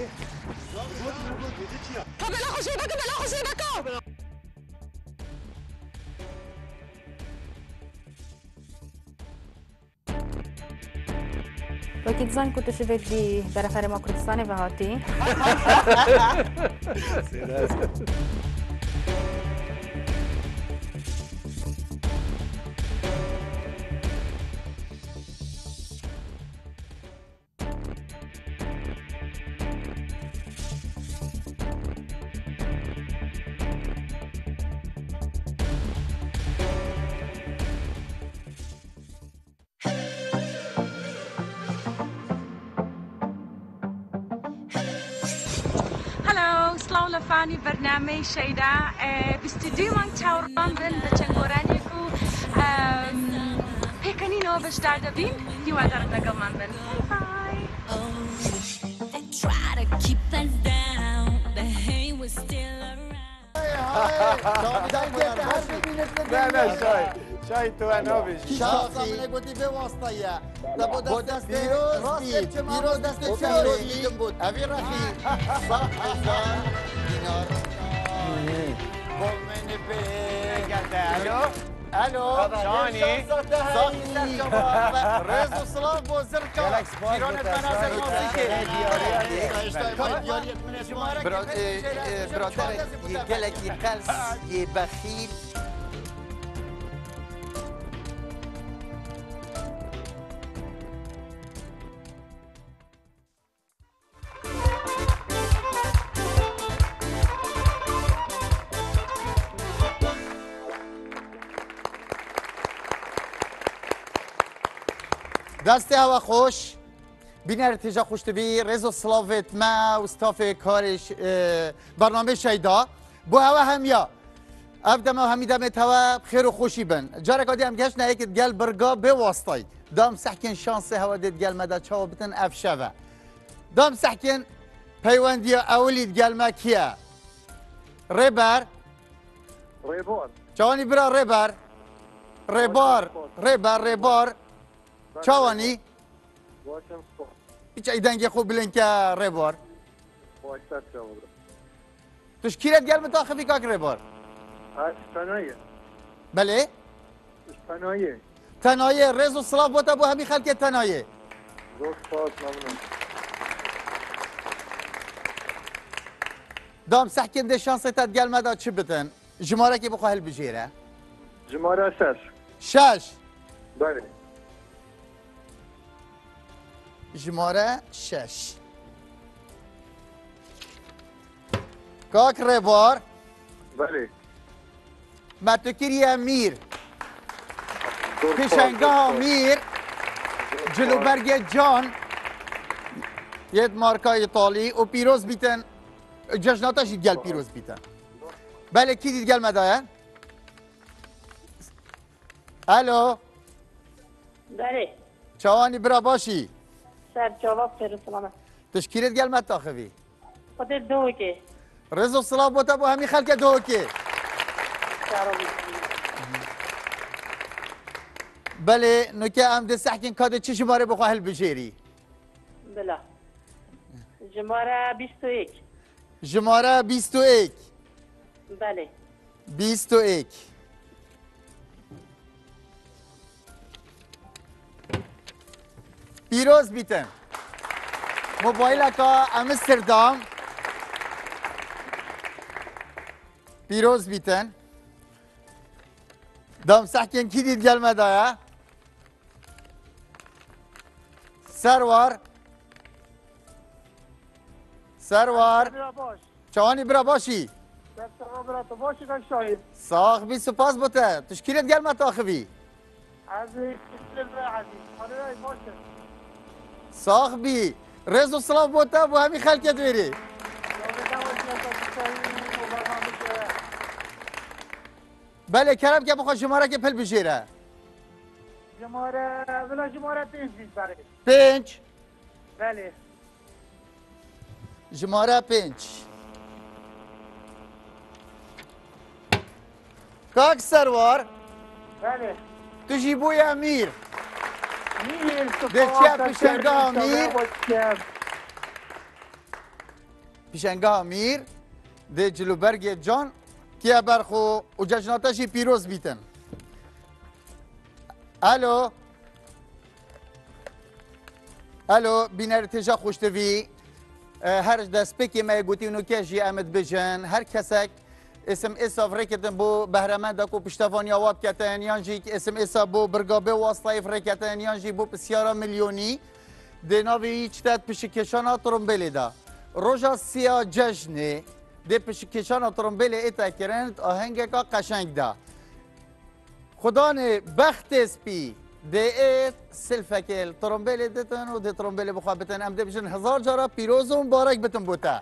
وكيد زان كنت شفت دي برفر ما كردستاني وهاتي سلااو لە فانی بەرنامەی شەیدا بیستیدیومان چاوەڕوان بن بە چەنگۆرانێک و پێکەنینەوە بەشدار دەبین هیوادارم لەگەڵمان بن شاي تو انا بيجي شاطي من قلت في وسطيا لابد دست بيروز دست فيروزي ابي رخي صح دينار بومن بي الو الو شاني صحي رز وصلاف وزركا جيرانة منازل موسيقى برادر يقلك يقلس يبخيل دستی هوا خوش بین ارتجا خوش تبی رزو سلاوت ما و استاف کارش برنامه شیدا بو هوا همیا افدم و همی دمت هوا خیر و خوشی بن جارک آدی هم گشت نه یکت گل برگا به واسطای دام سحکن شانس هوا دید گل مدا چاو بتن افشوه دام سحکن پیوندی اولید گل ما کیه ریبر چوانی برا ریبار چوانی هیچ ایدنگی خوب بلین که ریبار تشکیلت گل متا خفی که ریبار تنایه بله تنایه تنایه رز و صلاف بوتا بو همی خلق تنایه دام سحکن ده شانستت گل مدا چی بتن جماره که بخواه هل بجیره جماره شش بله جماره شش کاک ریبار بله متوکیری امیر پیشنگاه امیر جلوبرگ جان یه مارکا ایتالی و پیروز بیتن جشناتاش گل پیروز بیتن بله کی دید گل مدایه؟ الو بله چوانی برا باشی سر جواب خیر سلامت تشکیلت گل متاخوی خود دو که رزو صلاح بوتا بو همی خلق دو که بله نوکه ام ده سحکن کاده چی شماره بخواه هل بجیری؟ بله جماره 21 جماره 21 بله 21 پیروز بیتن موبایل که امستردام پیروز بیتن دام سحکن کی دید گل مدایه سروار چوانی برا باشی ساخ بی سپاس بوده تشکیلت گل متاخوی ساخ بی رز و سلاف بوده بو همی خلکت بری بله کرم که بخواه شماره که پل بشیره جماره 5 برای 5 بله جماره 5 کاک سروار بله تو جیبوی امیر میر دلچه پیشنگاه امیر پیشنگاه امیر ده جلوبرگ جان که برخو و جشناتشی پیروز بیتن الو بین ارتجا خوشتوی هر دست پکی ما گوتی اونو که جی امد بجن هر کسک اسم اصاف رکتن بو بهرمند کو پشتوانی آواب کتن یانجی اسم اصاف بو برگابه واسطایف رکتن یانجی بو بسیارا میلیونی دناوی چتت پشکشانا ترمبلی دا روژا سیا جشنه ده پشکشانا ترمبلی ایتا کرند آهنگ که قشنگ دا خدا نه بخت اسپی ده ایت سلفکل ترمبلی دتن و ده ترمبلی بخواه بتن ام ده بشن 1000 جارا پیروز و مبارک بتن بوتا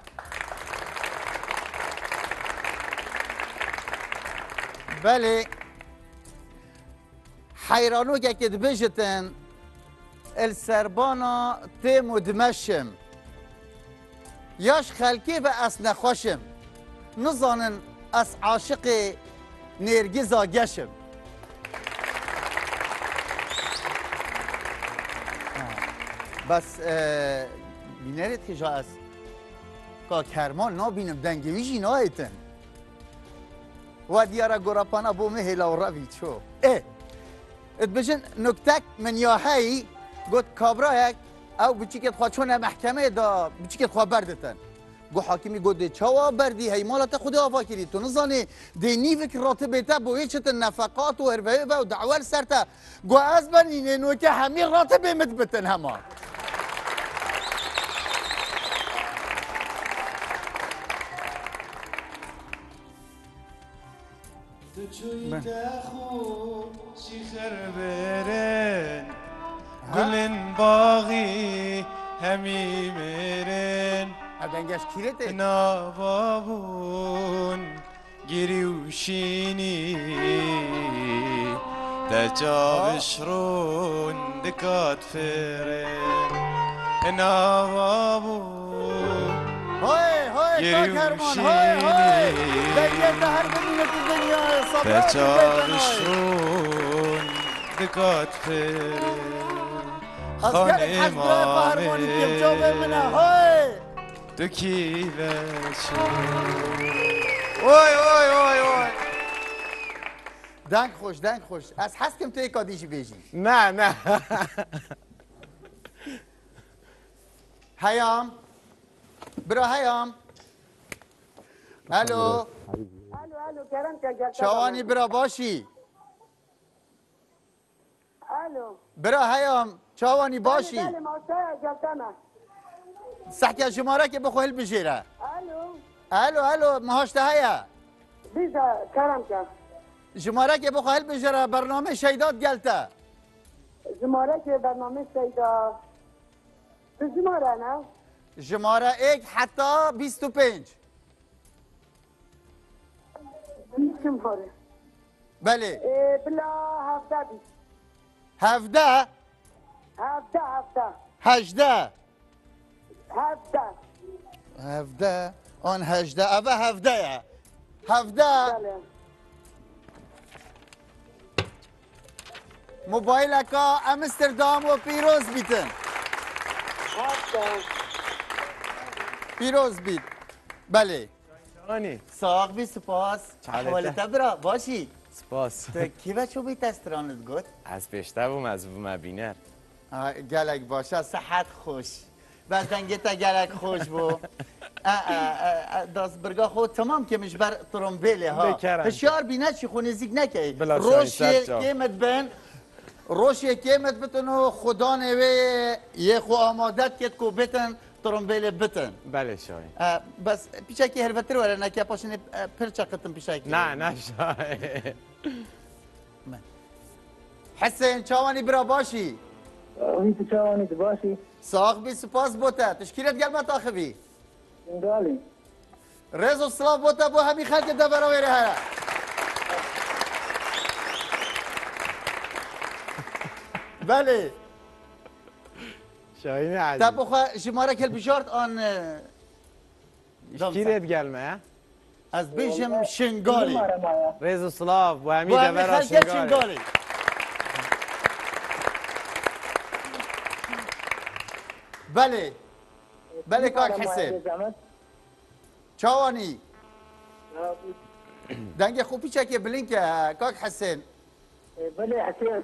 بله حیرانو که بجتن السربانا تیم دمشم یاش خلکی و اس نخوشم نزانن اس عاشق نرگیزا گشم بس بینرید که جا از که کرمان نابینم دنگویجی نایتن و دیارا گوراپانا بو مهلا و روی چو ات بجن نکتک من یاهی گوت کابرایک او بچیکت خواه چونه محکمه دا بچیکت خواه بردتن گو حاکمی گوت چوا بردی هی مالت خود آفا کردی تو نزانی دی نیوک راتبه تا بوی چت نفقات و هروه و دعوال سرتا گو از بنینه نوکه همی راتبه مدبتن هما شيخر برن قلن باغي همی میرن دنگش کیرته نابابون گریوشینی دجابش رون دکات فرن نابابون های کاک هرمان های دنگه هر بدونه تو دنیا صبرات دجابش رون دکات فرن خانه مامه تو کی بچه وای دنگ خوش از هستم تو یک آدیشی بیجی نه هیام برا هیام الو شوانی برا باشی برا هیام چاوانی باشی سحكي جمارك بخو هل بجيرة الو مهاشت هيا بيزا كرمك جمارك بخو هل بجيرة برنامج شيدات قلتا جمارك برنامج شيدات جمارة أنا جمارة ايك حتى 25 جمارة بله بلا هفده هجده آن هجده اوه هفده موبایل که امستردام و پیروز بیتن پیروز بیت بله ساق بی سپاس احوالت برا باشی سپاس تو کی بچه بیت استرانت گفت؟ از پیشته بوم از مبینر گلک باشه صحت خوش بس دنگتا گلک خوش بو داست برگا خود تمام که مش بر ترمبیله ها هشیار بینه چی خونه زیگ نکی روشی کیمت بین روشی کیمت بتن و خدا نوی یه خو آمادت کت کو بتن ترمبیله بتن بله شای بس پیچه که هرفتر وره نکه پاشنه پرچه قطن پیچه که نه شای حسین چاوانی برا باشی وانت چاوانی باشی ساق بی سپاس بوده تشکیلت گلمت آخوی قالي رز و صلاف بوده بو همی خلق دبرا ویره هره بله شاهین عزیز تبو خواه شماره کل بشارت آن شکیرت گلمه از بیشم شنگالی رز و صلاف بو همی دبرا شنگالی بله کاک حسین چاوانی دنگ خوبی چکه بلینک کاک حسین بله حسین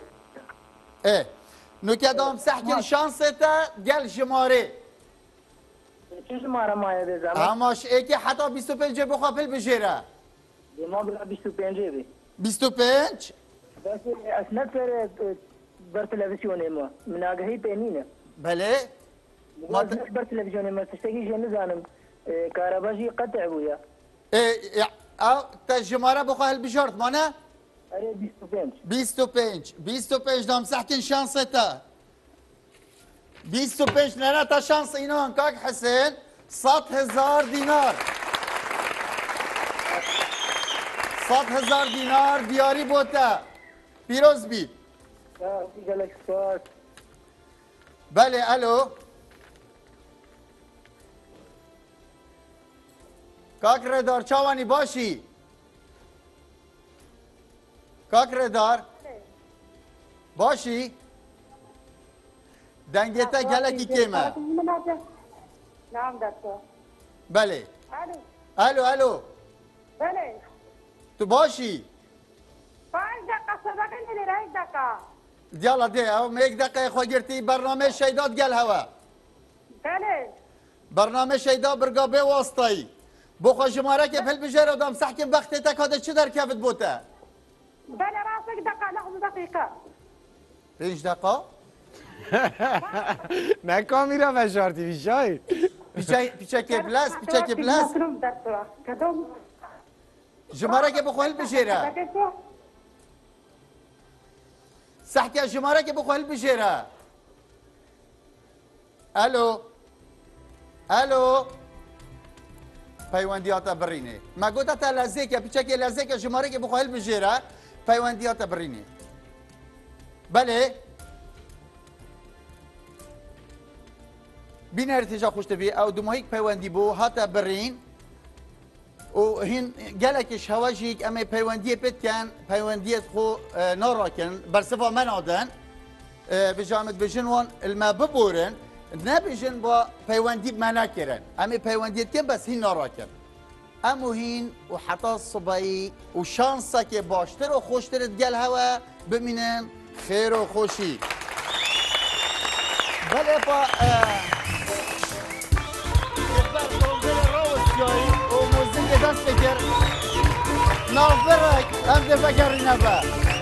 نوکه دام سحکن شانستا گل شماره چه شماره مایه به زمان؟ هماش ایکی حتی 25 بخوا پل بجیره ما بلا 25 بی 25 بس اسناد بر تلویزیون ما من آگهی پینینه بله ما بر تلویزیون ما تشتكي شيء نزانم كهرباجي قطع بويا او تجماره بخوا هل بجارت مانا اره 25 دام سحكن شانستا 25 لنا تا شانس اینان کاک حسین 100,000 دینار 100,000 دینار دیاری بوده پیروز بید بله الو کاک ردار چاوانی باشی کاک ردار باشی دنگتا گلکی کیمه نعم دكتور بله الو الو بله تو باشی 5 دقيقة سبقني لرأي دقيقة يلا دي او یک دقیقه خو گرتی برنامه شیدات گل هوا بله برنامه شیدا برگا به واسطایی بخوا شماره که پل بجر دام سحکم وقتی تک هاده چه در کفت بوته بله راسك دقيقة لحظة دقيقة 5 دقیقه نه کامیرا بشارتی بیشای پیچه که بلاس شماره که بخوا هل بجره سحكي شماره که بخوا هل بجره الو الو پەیوەندیاتە بڕینێ مەگوتە تا لەزێکە پیچەکێ لەزێکە ژمارەێکی بخۆیل بژێرە پەیوەندیاتە بڕینێ بەلێ بینەر تێژا خوشتەبێ ئەو دومەیەک پەیوەندی بوو هاتە بڕین و هین gelekî hewajîk em ê peywendiyê pêtken peywendiyê xwe narakinin bersiva me nadin bijam dibêjin wan il me biborin nebêjin ba peywendî me nekirin em ê peywendiyê dikin bes hîn narakin em û hîn û heta sibeyî û şansekê baştir û xweştir digel hewe bimînin xêr û xweşî belê pa و موزین دست بکر نافرک هم دفکرینه با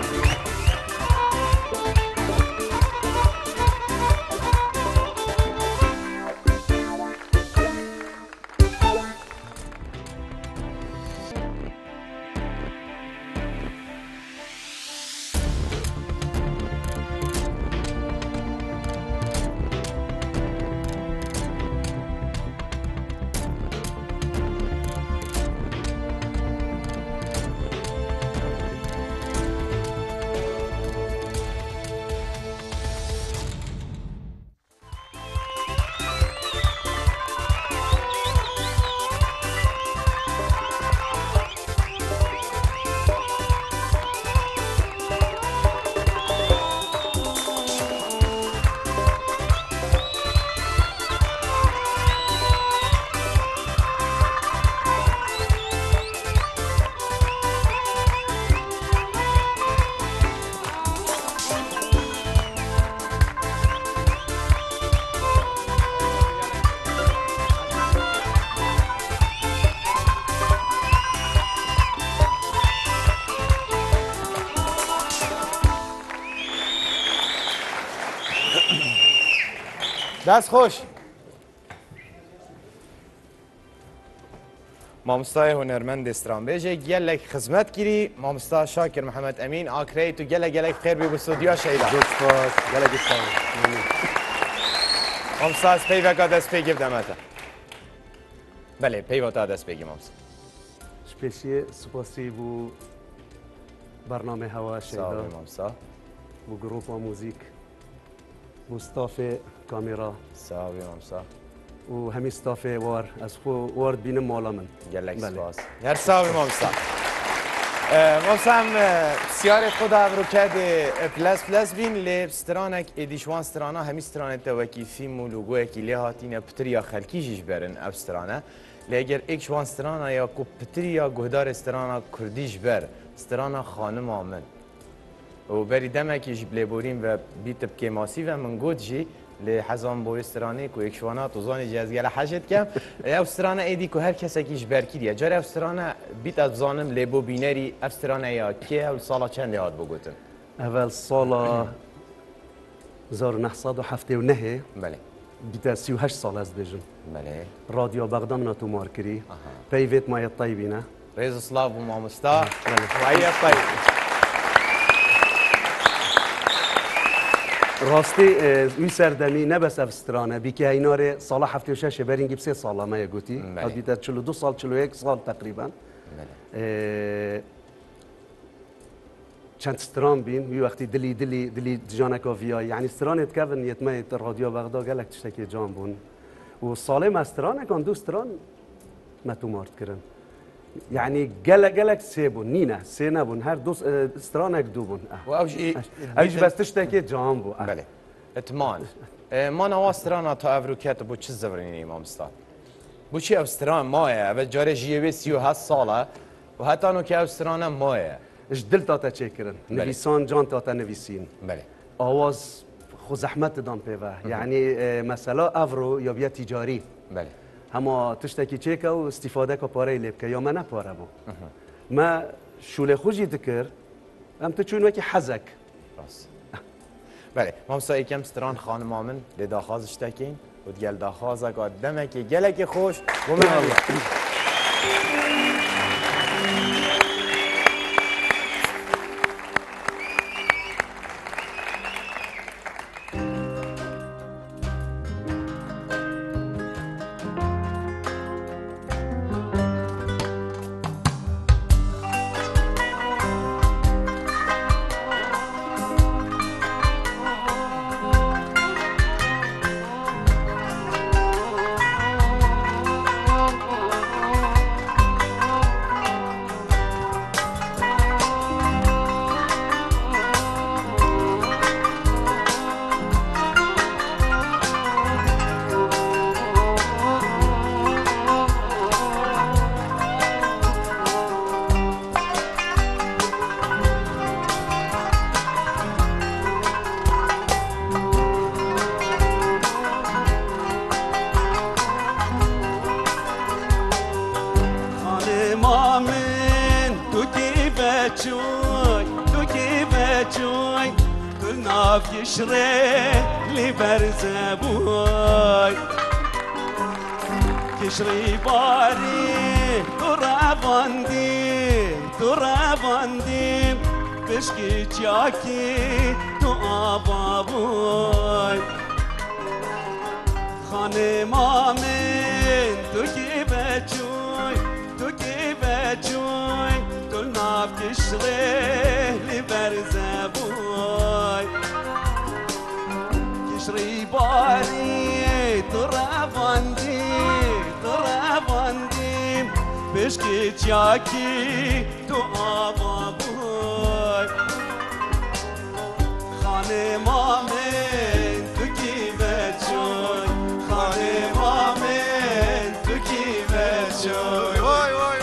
دست خوش مامستای هنرمند استرانبیجه گلک خدمت گیری مامستا شاکر محمد امین آکری تو گلک خیر بی بسودیا شیدا سپاس گلک استان مامستا از پیوکا دست پیگیب دمتا بله پیوکا دست پیگی مامستا سپیسی سپاسی بو برنامه هوا شیدا مامستا بو گروپ و موزیک بو ستاف کامیرا ساوی مامستا و همی ستاف وار از خو وارد بینم مالا من گلک سپاس هر ساوی مامستا مامستا هم سیار خود رو کرده پلاس بین لی سترانک ادیشوان سترانا همی سترانه توکی فیلم و لوگوی که لی هاتین پتریا خلکی جیش برن اب سترانه لی اگر ایک شوان سترانا یا کو پتریا گهدار سترانا کردیش بر سترانا خانم آمن و بری دمکی جبلی بوریم و بیت بکی ماسی و من گود جی لحزام بوی استرانه کو یک شوانات و زانی جزگل حاجت کم یا استرانه ایدی کو هر کسی کیش برکیدیه جاری استرانه بیت از زانم لیبو بینری استرانه یا کیه و سالا چند یاد بگوتن اول سالا 1979 بله بیت 38 سال از بیجم بله رادیو بغداد ناتو مارکری پیوت مای طیبینه رئیس سلاف و مامستا مای طیب راستی وی سردمی نبس افسترانه بی که ایناره سال 76 برینگی بسه ساله ما یگوتی بیت 42 سال 41 سال تقریبا چند ستران بین وی وقتی دلی جانکا ویای یعنی ستران تکون یتمه رادیو بغداد گلک تشتکی جان بون و ساله ما سترانه کن دو ستران ما تو مارد کرن يعني جلك سيبون نينا سينابون هر دوس استرانك دوبون اوش بس تشتكي جامبو بله اتمان ما نواسترانا تا افروكات بو چه زبريني مامستا بو چه استران ماه اول جاره جيوه 37 ساله و حتی انو که استرانا ماه اش دل تا تشكرن نویسان جان تا نویسین بله آواز خو زحمت دام پیوه یعنی مثلا افرو یا بیا تجاری بله هما تشتكي تشيكا واستفاده كباري لبكا يا ما نبارا بو ما شو خوجي ذكر ام تشون وكي حزك راس بله مامسا یکم ستران خانم آمن لداخواز اشتکین و دیگل داخواز قدمه که گلک خوش و من خانمامن تو كيف تشوي كلنا في شري لبرزبوي كشري باري ترافانديم بشكي تشاكي تو آبابوي خانمامن تو كيف تشوي كلنا في شري لبرزبوي كشري باري ترافانديم بشكي تشاكي تو آبابوي خانمامن تو كيف تشوي خانمامن تو كيف تشوي واي واي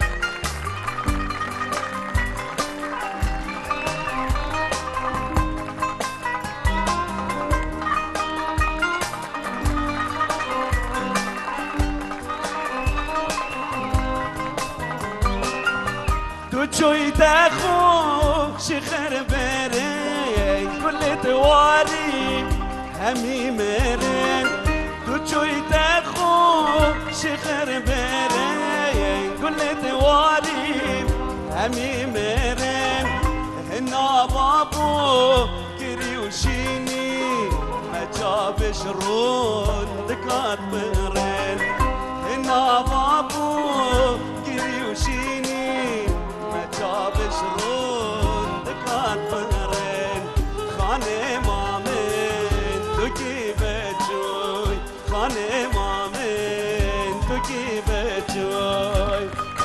شوي تاخو شخر بري كل تواري همي مرن شوي تاخو شخر بري كل تواري همي مرن هنا بابو كري وشيني ما جابش رون دكات برن هنا بابو كري وشيني جابش رون دكان فرين خانمامن تو كيف تشوي خانمامن تو كيف تشوي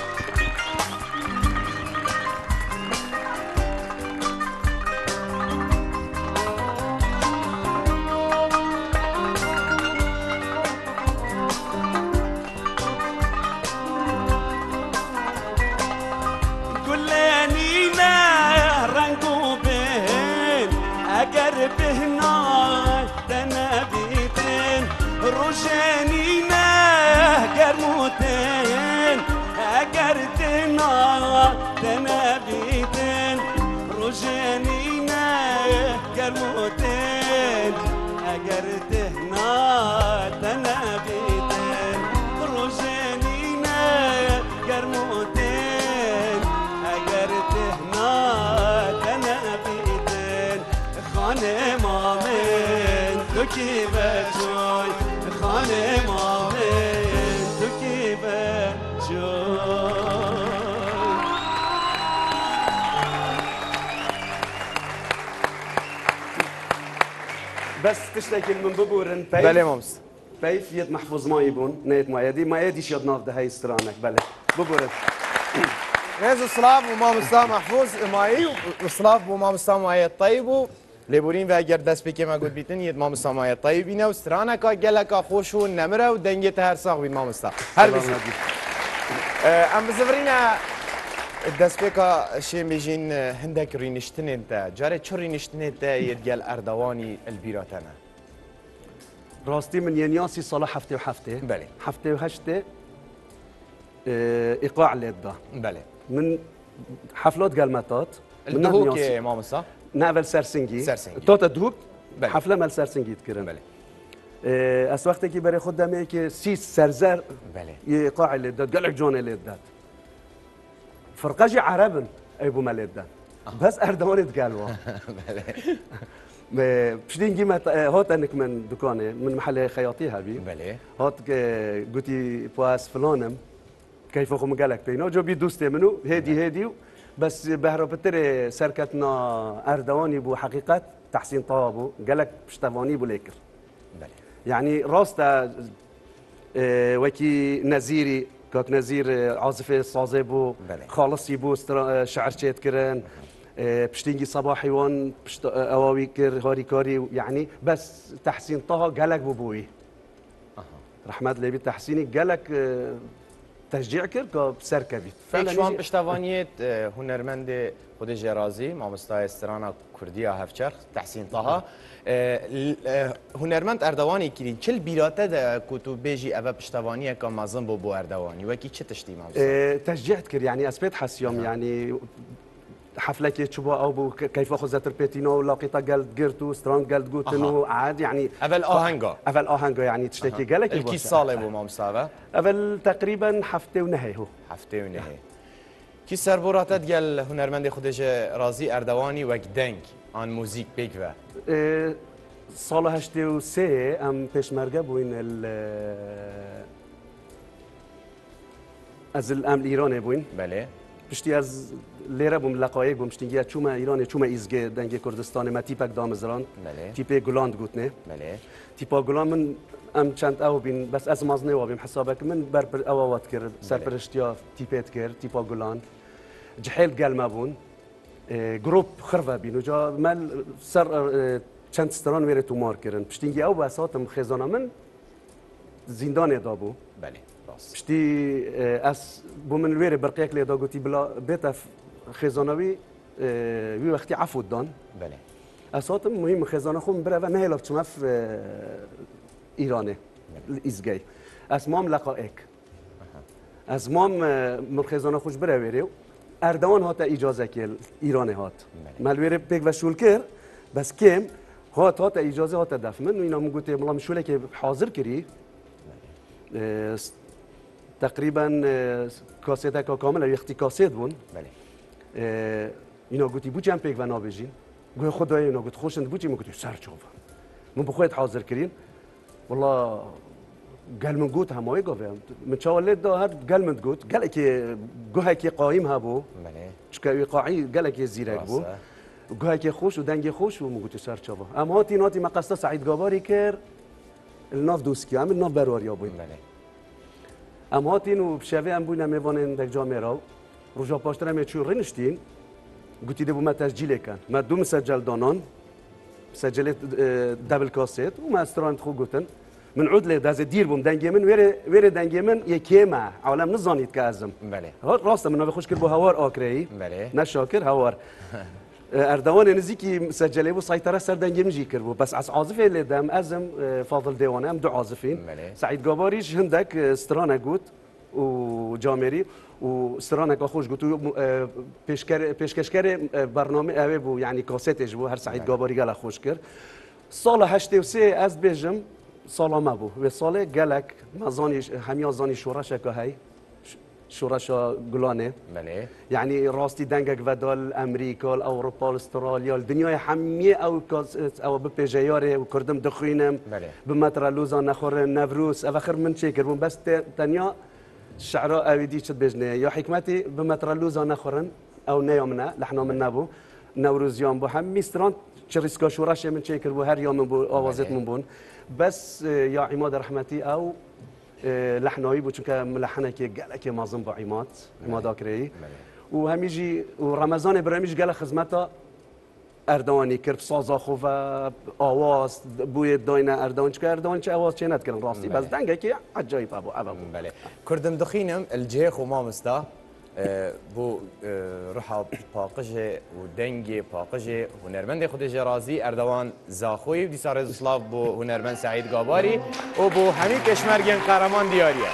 بهنا تنابيتين روشانينا قرموتين أقرتنا تنابيتين روشانينا قرموتين أقرتنا تنابيتين روشانينا قرموتين أقرتنا تنابيتين خانمامن تو كيف تشوي خانمامن تو كيف تشوي بس تشتكي من ببورن بيف بله مامس بيف يد محفوظ ما يبون نيت ما يديش يد نافده هاي استرانك بله ببورن ريز الصلاف ومامستا محفوظ ماي والصلاف ومامستا ماي الطيب لبورين و اگر دست بکه ما گود بیتن یه مامستا مای طیبینه و سترانه که گله که خوش و نمره و دنگه تا هر ساق بید مامستا هر بیسی ام بزفرینه دست بکه شی میجین هندک رینشتن انتا جاره چو رینشتن انتا یدگل اردوانی البیراتنه راستي من ينياسي صلاح هفته وهفته بله هفته وهشته ايقاع ليدا بله من حفلات قلماتات الدهوك يا مامستا نعمل سرسنجي توتا دهوك حفله مال سرسنجي تكرم بله اس وقتی که برای خود دمی که سیس سرزر بله ايقاع ليدا قالك جون ليدا فرقاجي عربن ابو ماليدا بس اردوان تقالوا بله بشتين قيمة هات انك من دكانه من محل خياطي هبي بله هات قلتي بواس فلانم كيف خو مقالك بينو جو بي دوستي منو هادي بس بهربتر سركتنا اردواني بو حقيقة تحسين طابو قالك بشتواني بو ليكر بله يعني راستا وكي نزيري كاك نزير عازف صازي بو خالصي بو شعر شيت كرن بشتينجي صباحي وان اواوي كر هاري كاري يعني بس تحسين طه قالك بوبوي رحمت لبي تحسيني قالك تشجیع کرد که سر کبید فکر شوام پشتوانیت هنرمند خود جرازی مامستای استرانا کردی هفچرخ تحسین طه هنرمند اردوانی کردین چل بیراته ده کتو بیجی اوه پشتوانیه که مازن بو اردوانی وکی چه تشتی مامستا تشجیع کرد يعني اسبيت حسيوم يعني حفله كي تشوفوا او بو كيف اخذ تربيتينو لاقيتا قالت جيرتو سترونج قالت جوتنو عاد يعني اول اهنجا يعني تشتكي قالك الكي صالح بو مامستا اول تقريبا حفته ونهي هو حفته ونهي كي سربوراتات قال هنرمند خودش رازی اردوانی وک دنگ آن موزیک بگوه سال 83 ام پیشمرگه بوین از الامن ایرانی بوین بله پشتی از لیره بوم لقایق بوم شتینگی چوما ایرانی چوما ایزگه دنگ کردستان ما تیپک دامزران بله تیپ گلاند گوتنه بله تیپا گلاند من ام چند او بین بس از مازنه و بیم حسابک من بر اوات کرد سرپرشتیا تیپت کرد تیپا گلاند جحيل قال ما بون جروب خرفه بين وجا مال سر چند ستران ويرت مار كرن بشتينجي او بساتم خزانه من زندان دابو بله راست بشتي اس بو من وير برقيك لي داغوتي بلا بيت خزانوي وي وقتي عفو دان بله اساتم مهم خزانه خو برا و نه لاف في ايرانه ازگي اسمام لقائق اسمام من خزانه خوش برا ويريو اردوان هات اجازه کل ایران هات ملویر پیک و شول کر بس کم هات اجازه هات دف من و اینا میگوته ملا مشوله که حاضر کری تقریبا کاسته که کامل یختی کاسته بون اینا گوتی بو چم پیک و نابجین گوی خدای اینا گوت خوشند بو چی میگوتی سر چوبا من بخوید حاضر کرین والله قال من قوت هماي قوي من شاولت ده هاد قال من قوت قال لك جوهك قايم هابو شكاوي قاعي قال لك زيرك بو جوهك خوش ودنجي خوش ومن قوت سر شبا ام هاتي ناتي مقصه سعيد جاباري كر الناف دوسكي ام الناف برور يا بوين ام هاتي نو بشافي ام بوينا ميفانن دك جاميرا رجا باشتر ام تشو رنشتين قلت دبو ما تسجيل كان ما دوم مسجل دانان سجلت دبل كاسيت وما استراند خو قوتن من عود له داز دير بوم دنگي من وير دنگي من يكيما عالم نزانيت كازم بله راست من بخوش كر بو هوار اكري بله نشاكر هوار اردوان نزيكي مسجله بو سيطره سر دنگي مجي كر بو بس عازف اللي دام ازم فاضل ديوان ام دو عازفين سعيد جاباريش هندك استرانا قوت وجامري وسترانا خوش قلت بيشكشكر برنامج اوي بو يعني كاسيتش بو هر سعيد جاباري قال خوش كر سال 83 از بيجم سلام بو و سال گلک مزانی همیا زانی شورش که هی شورش گلانه بله یعنی راستی دنگک ودال امریکا اروپا استرالیا الدنیا همیه او بپیجیاره و کردم دخوینم بله بمتر لوزا نخور نوروز اواخر من چه کردم بس تنیا شعراء اویدی چت بجنه یا حکمتی بمتر لوزا نخورن او نیامنا لحنا من نبو نوروز یام بو هم میستران چریسکا شورش من چه کردم هر یام بو آوازت من بون بس يا عماد رحمتي او لحناوي بو چونکه ملحنه که گله که مازن با عماد اکری و همیجی و رمضان ابراهیمیش گله خدمتا اردوانی کرد سازا خو و آواز بوی داینه اردوان چه اردوان چه آواز چه ندکرن راستی بس دنگه که عجایب ابو بله کردم دخینم الجیخ و مامستا بو روحا باقجه و دنگی باقجه هنرمند خودش رازی اردوان زاخوی و دیسار اسلاف بو هنرمند سعید گاباری و بو همین کشمرگین قهرمان دیاریه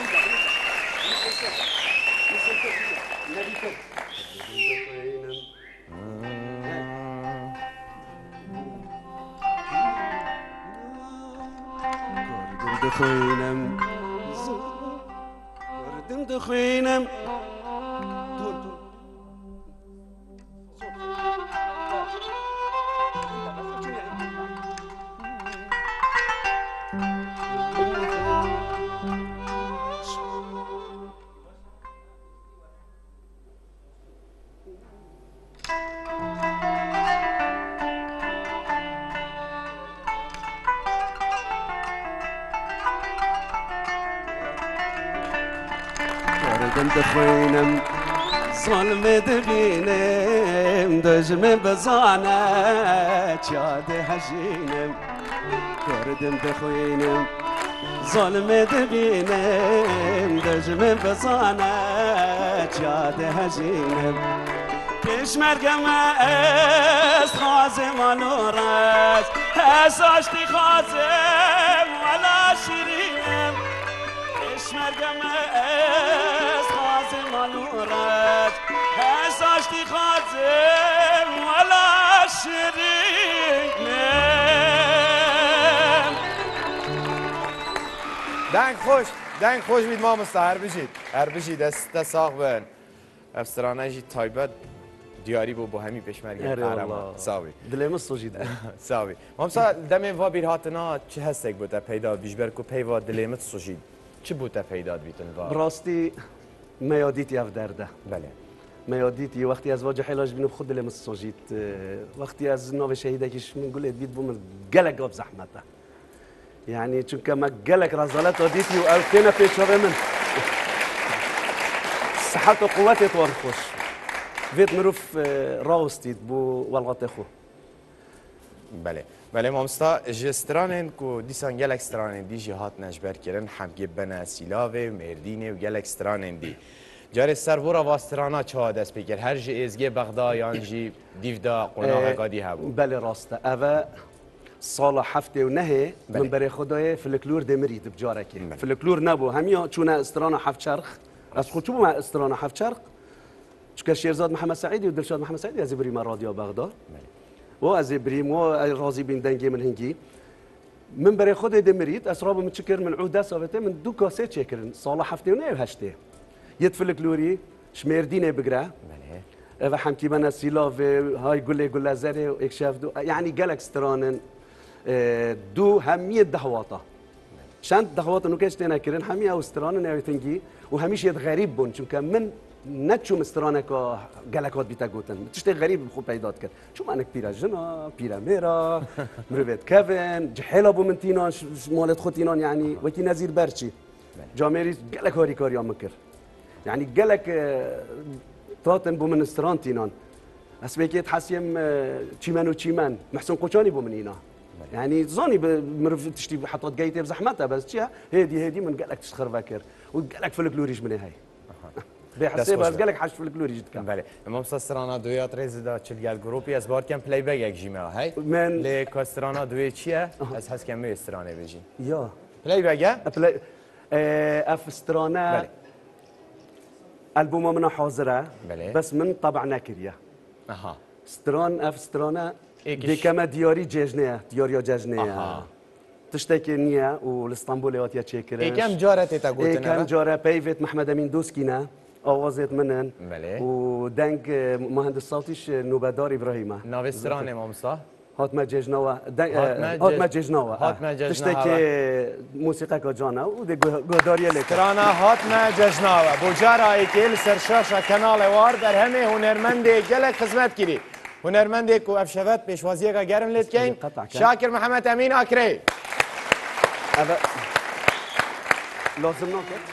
دخوینم دخوینم ظلم دبینم دجم بزانه چاده هجینم کردم دخوینم ظالم دبینم دجم بزانه جاده هجینم کشمرگم از خازم آلورد از آشتی خازم ولا شیرینم کشمرگم از خازم آلورد از آشتی خازم ولا شیرینم دنگ خوش بید ما مستهر بشید دست ساق بین افسرانه جی تایبت دیاری با همی پشمرگی قهرمان ساوی دلم سوجیده ساوی مامسا دم و بیر هاتنا چه هستک بوده پیدا بیشبر کو پیوا دلمت سوجید چه بوده پیدا بیتن و راستی میادیتی اف درده بله میادیتی وقتی از واجه حلاج بینم خود دلم سوجید وقتی از نو شهیده کش من گلت بیت بوم گلک اب زحمته يعني چونکه ما قالك رزالات وديتي وقلتنا في شر من صحة وقوتي تورخوش فيت مروف راوستيت بو والغات اخو بله مامستا جسترانن کو دیسان گلک سترانن دی جهات نجبر کرن حمگی بنا سیلاوه مردینه و گلک سترانن دی جار سرورا واسترانا چه دست بکر هر جی ازگی بغدا یانجی دیودا قناغ قادی هبو بله راسته اوه سال هفته و نهه من برای خدای فلکلور دمرید بجاره که فلکلور نبو همیا چون استرانا هفت چرخ از خود چون ما استرانا هفت چرخ چون شیرزاد محمد سعیدی و دلشاد محمد سعیدی از بریم رادیو بغداد و از بریم و راضی بین دنگی من هنگی من برای خدای دمرید اسراب من چکر من عوده ثابته من دو کاسه چکرن سال هفته و نه هشته یت فلکلوری شمیردینه بگره و حمکی بنا سیلاف های گله زره و اکشاف دو يعني قالك استرانن دو همية دهواتا شانت دهواتا نوكاش تينا كرن همية او استرانن او تنجي وهميش يد غريب بون چونك من نتشو مسترانكا قالكات بيتا قوتن تشتي غريب بخو بيدات كر شو معنك بيرا جنا بيرا ميرا مروفيت كيفن جحيلا بو من تينان مالت خو تينان يعني وكي نزير برشي جاميري قالك هاري كاريا مكر يعني قالك تاتن بو من استران تينان اسبيكيت حسيم تشيمان وتشيمان محسن قوشاني بو من هنا يعني زاني مرف تشتي حطت جايتي بزحمتها بس تشيها هدي من قالك تشخر فاكر وقالك في الكلوريج من هاي بحسبها بس قالك حش في الكلوريج تكمل بله امام سسترانا دويات ريزدا تشلجال جروبي از بار كان بلاي باك جيما هاي من لكاسترانا دوي تشيا از حس كم استرانا بيجي يا بلاي باك بلاي اف استرانا البوم من حاضره بس من طبع ناكريه ستران اف سترانا دي كما دياري ججنيه دياريا ججنيه تشتكي نيه والاسطنبول واتيا تشكر كم جاره تقولنا كم جاره بيفت محمد امين دوسكينا اوازت منن ودنك مهندس صوتيش نوبدار ابراهيم ناوستران مامسا هاتما ججنوا هاتما ججنوا تشتكي موسيقى كجانا ودي غداريه لك ترانا هاتما ججنوا بوجارا ايكل سرشاشه كانال وار در همه هنرمند گله خدمت کری هنرمند کو افشوت پیشوازی کا گرم لید کین شاکر محمد امین اکری لازم نکرد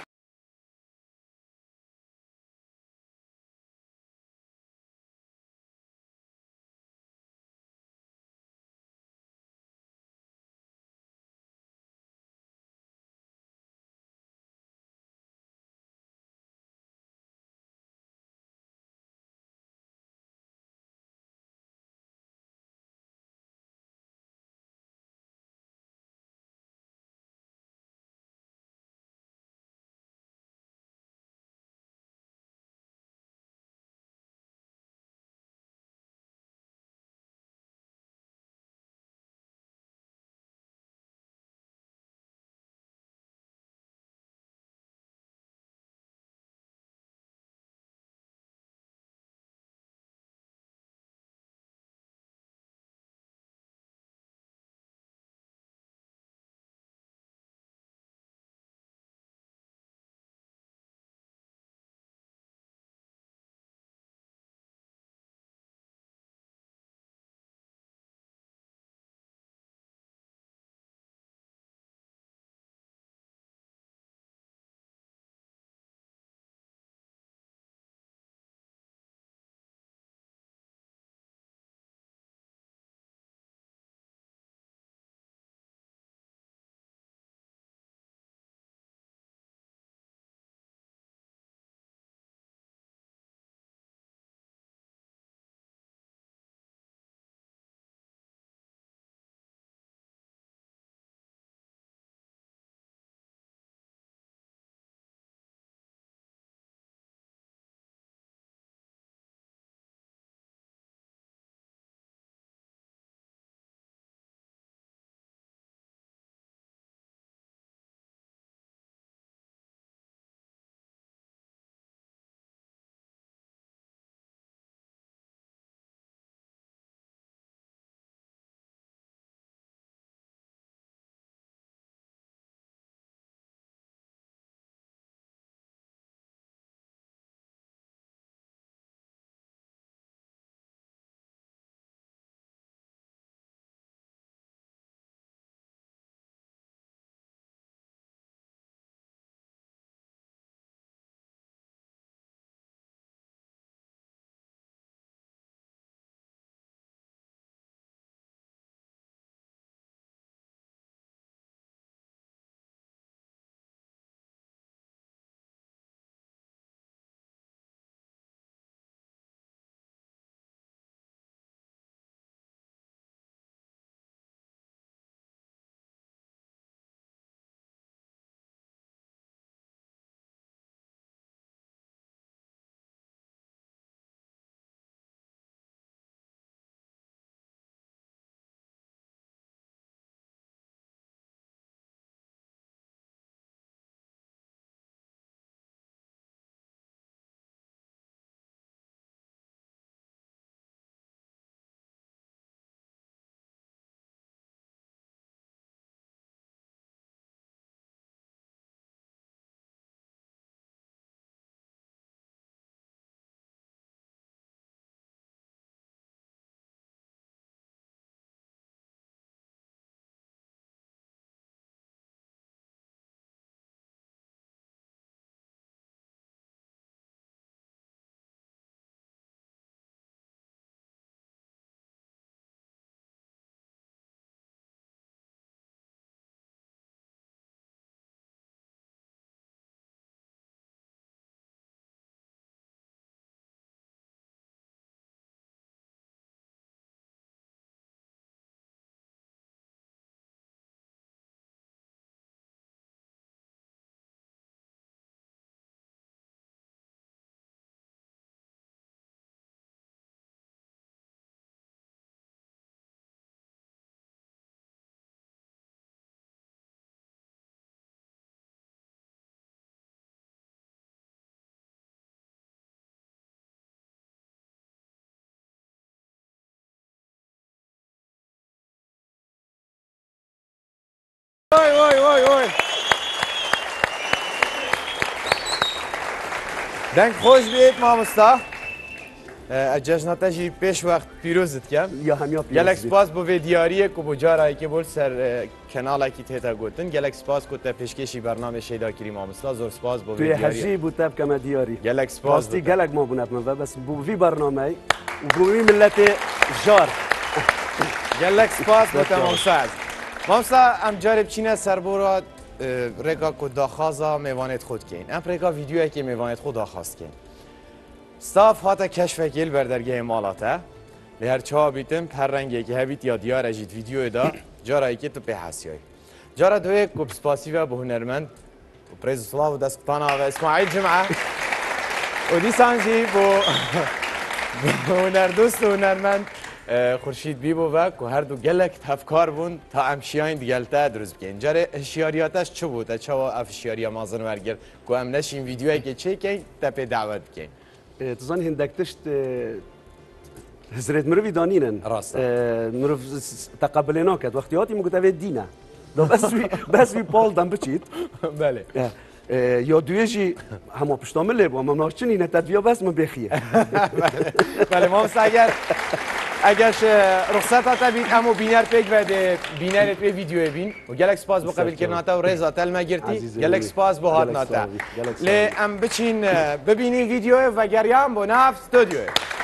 دنگ خوش بید مامستا جشناتا جی پیش وقت پیروزت کم یا همیا پیروز گلک سپاس بو ویدیاریه که بو جارایی که بول سر کانال کی تیتا گوتن گلک سپاس کو تا پیشکشی برنامه شیدا کری مامستا زور سپاس بو توی ویدیاری حجی بود تب کم دیاری گلک سپاس راستی گلک ما بونت من بس بو وی برنامه و بو وی ملت جار گلک سپاس بو تمام ساز مامستا ام جارب چینه سربورات رگا کو داخازا میوانت خود کین ام رگا ویدیویی که میوانت خود داخواست کین ستاف هاتا کشف کل بردرگه مالاته لهر چه بیتم هر رنگی که هبیت یا دیار اجید ویدیو دا جارایی که تو به حسیای جارا دوی کوب سپاسی و به هنرمند و پریز الله و دستقطانا و اسماعیل جمعه و دی سانجی با هنردوست و هنرمند خورشید بیبو و که هر دو گلک تفکار بون تا امشیاین دیگلته درست بکن جاره اشیاریاتش چه بود؟ چه افشیاری مازن ورگر که ام نشین ویدیوهایی که چه کن تپه دعوت بکن تظن هندك تشت هزرت مروي دانينن راسا مروف تقبلناك وقتياتي مو كنت دينا بس في بول دم بچيت بله یا دویجی همه پشتامله با ممنارچنی اینه تدویا بس من بخیه بله مامستا اگر رخصت تا بید امو بینر پیک بده بینر پی ویدیو بین و گلک سپاس با قبل کردناتا و رضا تل مگرتی گلک سپاس با هات ناتا لی ام بچین ببینی ویدیو و گریان با نفس استودیو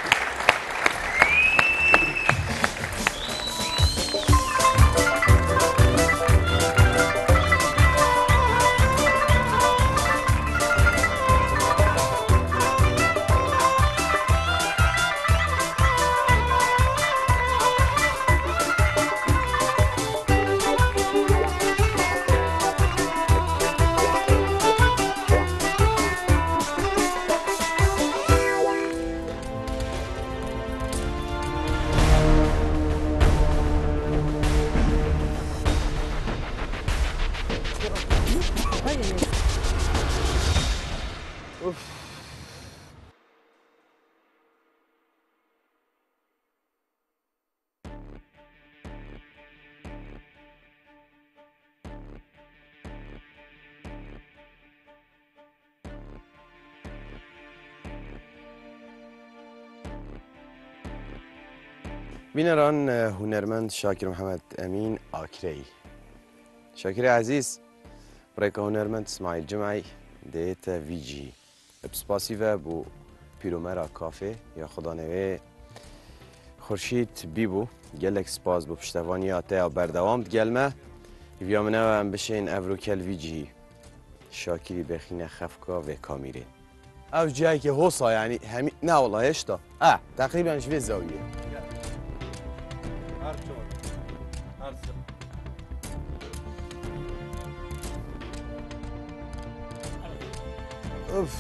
بینران هنرمند شاکر محمد امین آکری شاکر عزیز برای هنرمند اسماعیل جمعی دیت ویجی بسپاسی و بو پیرومرا کافه یا خدا نوی خورشید بیبو گلک سپاس بو پشتوانیاته یا بردوام گلمه ویامنه و هم بشین افروکل ویجی شاکری بخینه خفکا و کامیره او جایی که حوصا یعنی همین نه والله اشتا تقریبا شوی زاویه اوف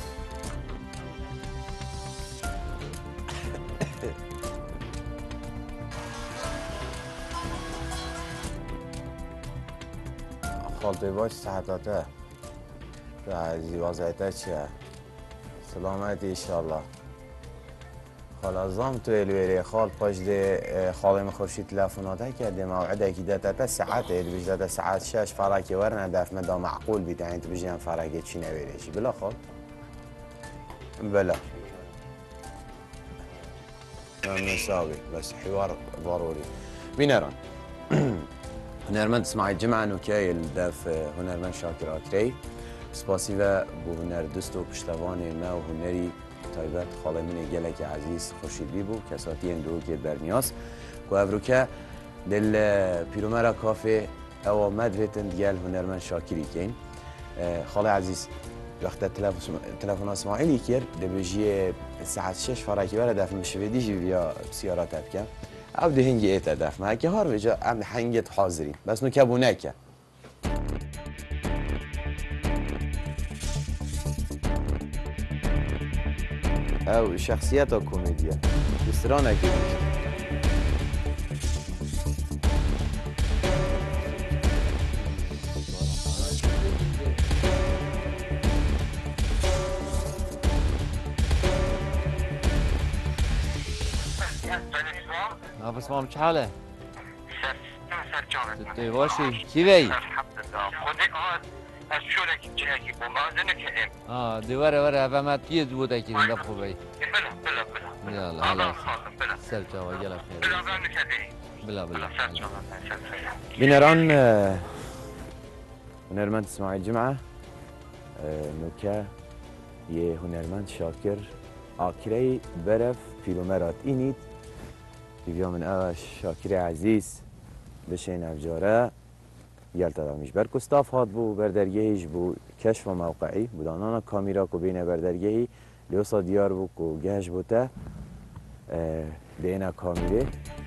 خالتوی باش صحتاته عزیزی وضعیته چیه سلامتی ایشالله خال ازام تو الویری خال پاش ده خالم خورشید تلفوناته کرده موعده که داتا ساعته اللي بيجي داتا ساعات شاش فراكي ورنا داف مدى معقول بتاعي انت بيجي فراكي تشي نويريشي بلا خال بلا مساوي بس حوار ضروري بنران هنرمند اسماعيل جمعه نوكايل داف هنرمند شاكر اكري سپاسی و بو هنر دوستو پشتوان ما و هنری تایبت خالمین گلک عزیز خورشیدی بو کساتی اندرو که برنیاس و افروکه دل پیرومرا کافه او مدرتن دیگل هنرمند شاکری کن خاله عزیز وقت تلفن اسماعیلی کرد دبیجی ساعت 6 فراکی برای دفن مشویدی جویا سیارات ابکم او ده هنگی ایتا دفن هکی هار وجا ام هنگت حاضرین بس نو کبونه که او شخصیت کمدیه دسترانه که بس مام چه حاله؟ چطوری باشی؟ کی بی؟ از شورکی جهکی بوم آزنه که ام دواره وره و ما تیز بوده که این دفعه بی بلا يلا هلا سلام وجلا خير بلا بلا بنران هنرمند اسماعیل جمعه نوکه یه هنرمند شاکر آکره برف پیلومرات اینید دیویا من اوش شاکر عزیز بشین افجاره یلتا دامیش بر کستاف هات بو بردرگهیش بو کشف موقعی بودانانا کامیرا کو بین بردرگهی لیوسا دیار بو کو گهش بوته دینا کامیره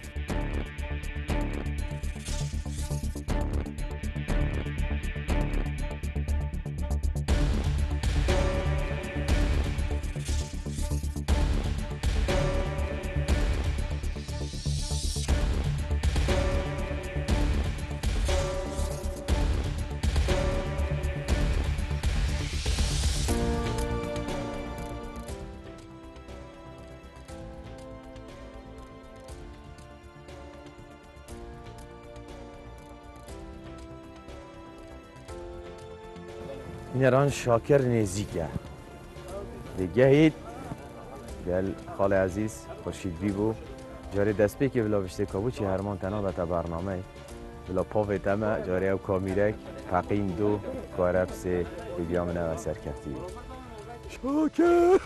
نران شاکر نزیکه دیگه هیت گل خال عزیز خورشید بی بو جاری دست پی که بلا بشته کابو چی هرمان تنها بتا برنامه بلا پاوی تمه جاری او کامیرک حقیم دو کارب سه بیامنه و سرکفتی شاکر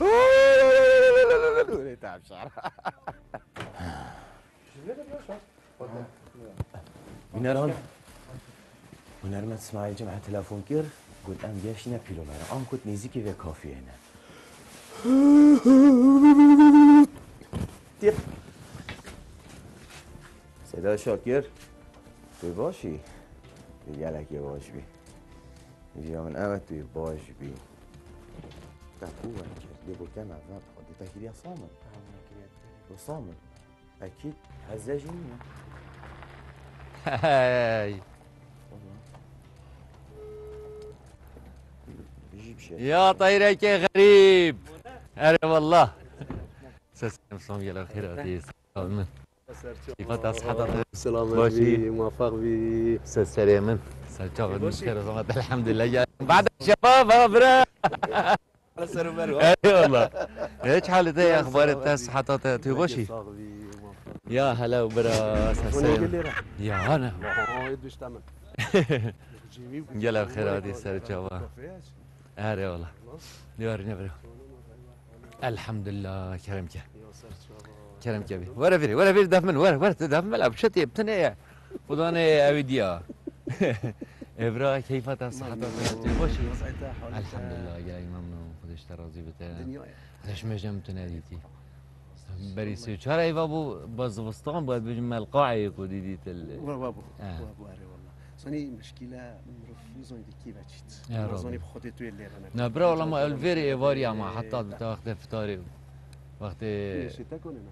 نران هنرمند اسماعیل جمعه تلفن کرد قلت ام جاشنا بيلو مرة ام كنت نزيكي في كافي هنا تيب صدا شاكر توی باشی دیگه باش بی اینجا من اوه توی باش بی تقوه کرد بو كم اول خودی تاكيد صامن وصامن اكيد هزاجين هاي يا طيرك يا غريب أنا والله سلام صوم يلا خير عزيز من كيفك أصحابك سلام باشي موفق بي سلام سلام من خير صومت الحمد لله بعد الشباب برا على سر مروه اي والله ايش حالك يا اخبار الناس حتى تبوشي يا هلا وبرا سلام يا انا يلا خير عزيز سلام آره والله دیواری نبرو الحمد لله کرم بی ورا فيري دف من ورا دف من ابشتي بتني فضاني اويديا ابرا كيف تصحت باشي الحمد لله جاي ممنون خودش تراضي بتاعي ليش ما جمت ناديتي بري سيچار ايوا بو بازوستان باید بجم القاعه يكو ديديت بابو زنی مشکله مرفوضان دیکی بچید. زنی بخواد توی لیران. نه برای والله ما الفری ایواری اما حتی تا وقت افطاری وقت. نشیده کنه نه.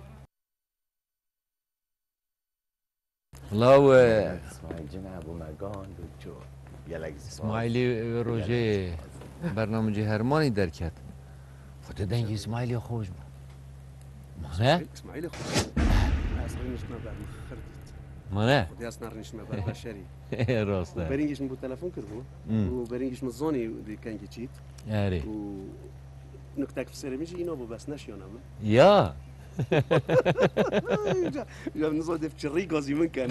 الله و. اسماعیل جمعه ابو مگان دکتر. اسماعیلی روزه برنامه هرمانی درکت. خود دنگی اسماعیلی خوش بود. نه؟ اسماعیلی خوش. اصلا نشنا برم خردید. مانه؟ خودی اصلا نشنا بر بشری. راسته. برینگیش من با تلفن کردم. و برینگیش من زانی دیگه چیت. آره. و نکته که سر میشه اینا با بس نشیانم. یا. یا نزاد افچری گازی من کن.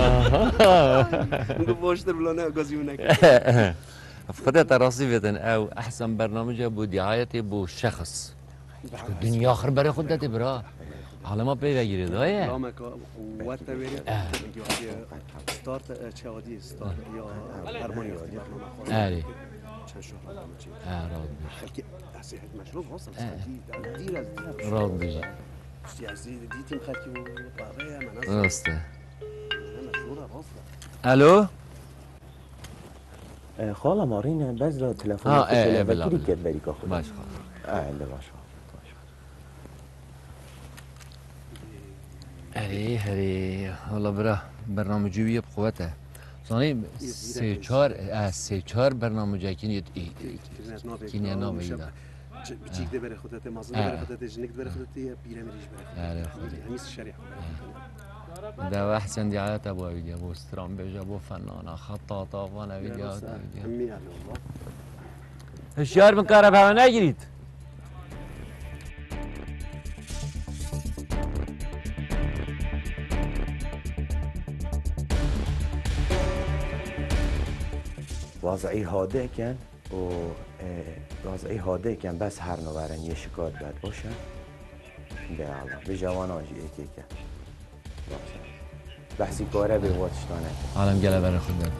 نگو باشتر بلانه گازی من کن. فقدت راسي بدن او احسن برنامج ابو دعايتي بو شخص الدنيا اخر بري خدت برا على ما بيجي دايه لا ما قوت تبري ستارت چادي ستارت يا هرموني اري چند شهر راضي خلكي صحه مشروب وصل دير از راضي اشتي ديتم خلكي وقاغيه مناظر راسته الو خاله مارین بعض را تلفن بلا کرد بری که خود باشه باشه هری والله برا برنامجی بقوته صانی سه چهار برنامج کینیت کینیا نامیده بچیک ده بره خودت مازن بره خودت جنک بره خودت پیرامیدش بره آره خودی همیشه شریح ده احسن دعايات ابو ویدی ابو استرام بيجا ابو فنانه خطاطه وانا ویدیات هشیار من کارم هوا نگیرید. وضعی هاده کن و وضعی هاده کن بس هر نوارن یه شکایت باید باشه به الله به جوان آجی ایکی کن بحثی کاره به واتشتانه عالم گله برای خود دادی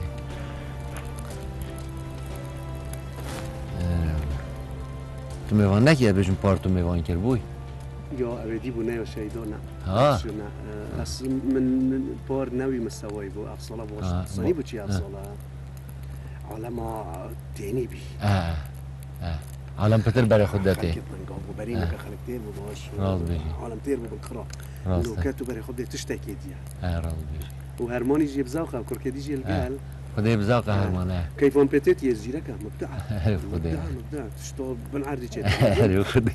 تو میوان نکیه بجون پارتو میوان کر بوی یا اویدی بو نه یا شیدا نه ها اصلا من بار نوی مستوایی بو افصاله باش صنی بو چی افصاله عالم تینی بی عالم پتر برای خود داتی خلقت من قابو بريمة خلق تير بو باش راض بيجي عالم تير بو بالقرا لو كاتو بري خود تشتكي ديا راض بيجي وهرموني جي بزاوقه كركي دي جي القال خدي بزاوقه هرمونة كيفون بيتيت يزيرك مبدع خدي مبدع تشتو بن عردي كده عارف خدي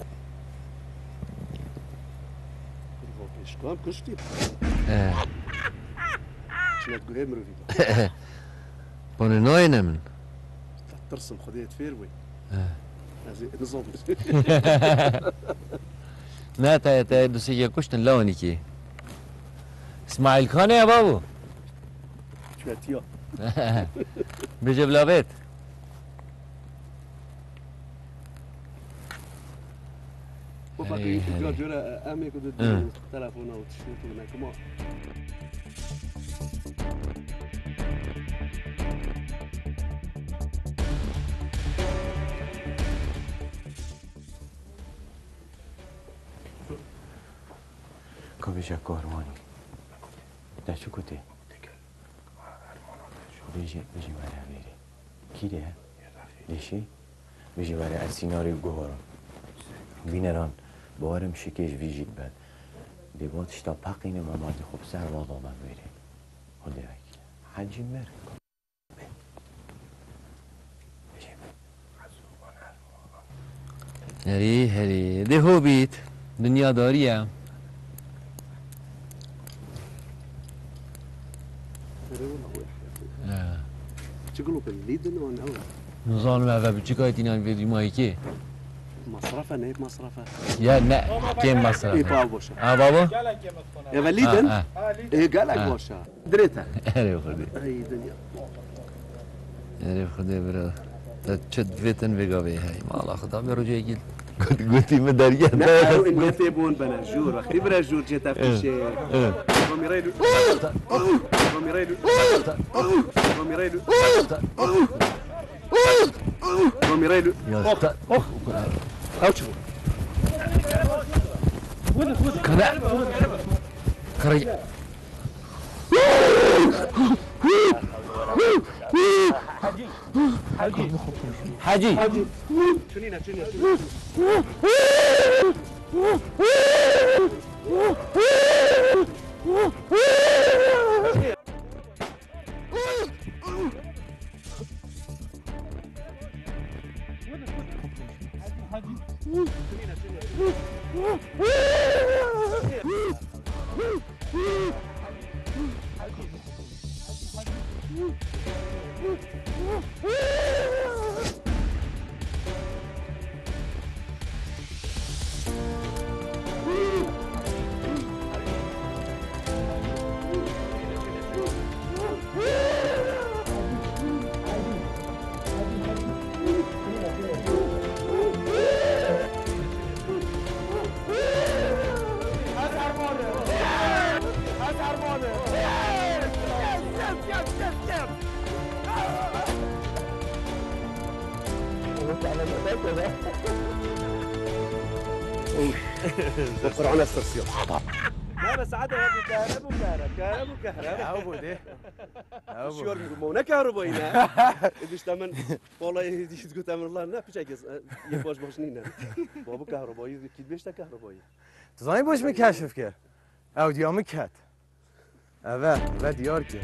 شكون كشتي شنو تقول هي مروفي بون نوينه من ترسم خديت فيروي نظام نه تا دوسیه کشتن لونی کی اسماعیل خانه یا بابو شواتيا بيجي بلا بيت وباقي جورا امي كنت تليفون او تشوفونا كما كوبيشا كورماني ده شو كنتي؟ بيجي برا بيري كيده؟ ليشي؟ بيجي برا السيناريو جوهرا بينران بوارم شكيش فيجيت بعد ديبات اشتا باقين مامادي خوب سر واضا من بيري هدي هاي حجي مر هري ده هو بيت دنيا داريه تقولوا بالليدن وانا اول نظام ما بتشكاي تينان فيديو مايكي مصرفه نيب مصرفه يا لا كيم مصرفه اي بابوشا بابا يا بالليدن ايه قالك بوشا دريتها عرف خدي اي دنيا عرف خدي برا تشد فيتن بيقابي هاي ما الله خدا برجع يجي قلتي مداريه لا انت تبون بناجور اختي براجور جيت في شيء روميريلو روميريلو روميريلو روميريلو يا او شوف كذا خرج حاجي شنينا وقرعنا السرسيون لا بس عاد يا ابني كهرباء ابو ده شو مونا كهربائينا ادش تمن والله يديش تقول تمن الله نه پیش یه باش نینه بابا كهربائي اكيد بيشتا كهربائي تزاني باش مكشف که او دیا مکت و دیار که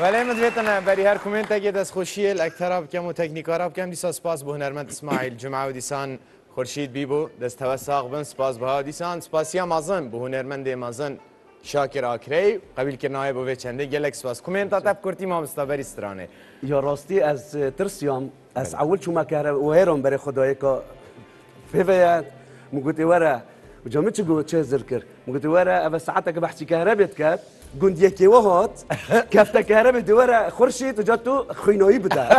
ولی مدویتنا بری هر کومنت اگه دست خوشیه الاکترا بکم و تکنیکارا بکم دیسا سپاس به هنرمند اسماعیل جمعه و دیسان خورشید بیبو دست توساق بن سپاس به ها دیسان سپاسیا مازن به هنرمند مازن شاکر آکری قبیل کرنای بوی چنده گلک سپاس کومنتات اب کرتی ما مستبری استرانه یا راستی از ترسیام از اول شما که و هرم برای خدای که فيفيات مقولتي ورا وجامتش قلت شيء ذكر مقولتي ورا بس ساعتك بحكي كهربت كات قلت يكي وهات كفتا كهربت ورا خرشيت وجاتو خينوي بتاع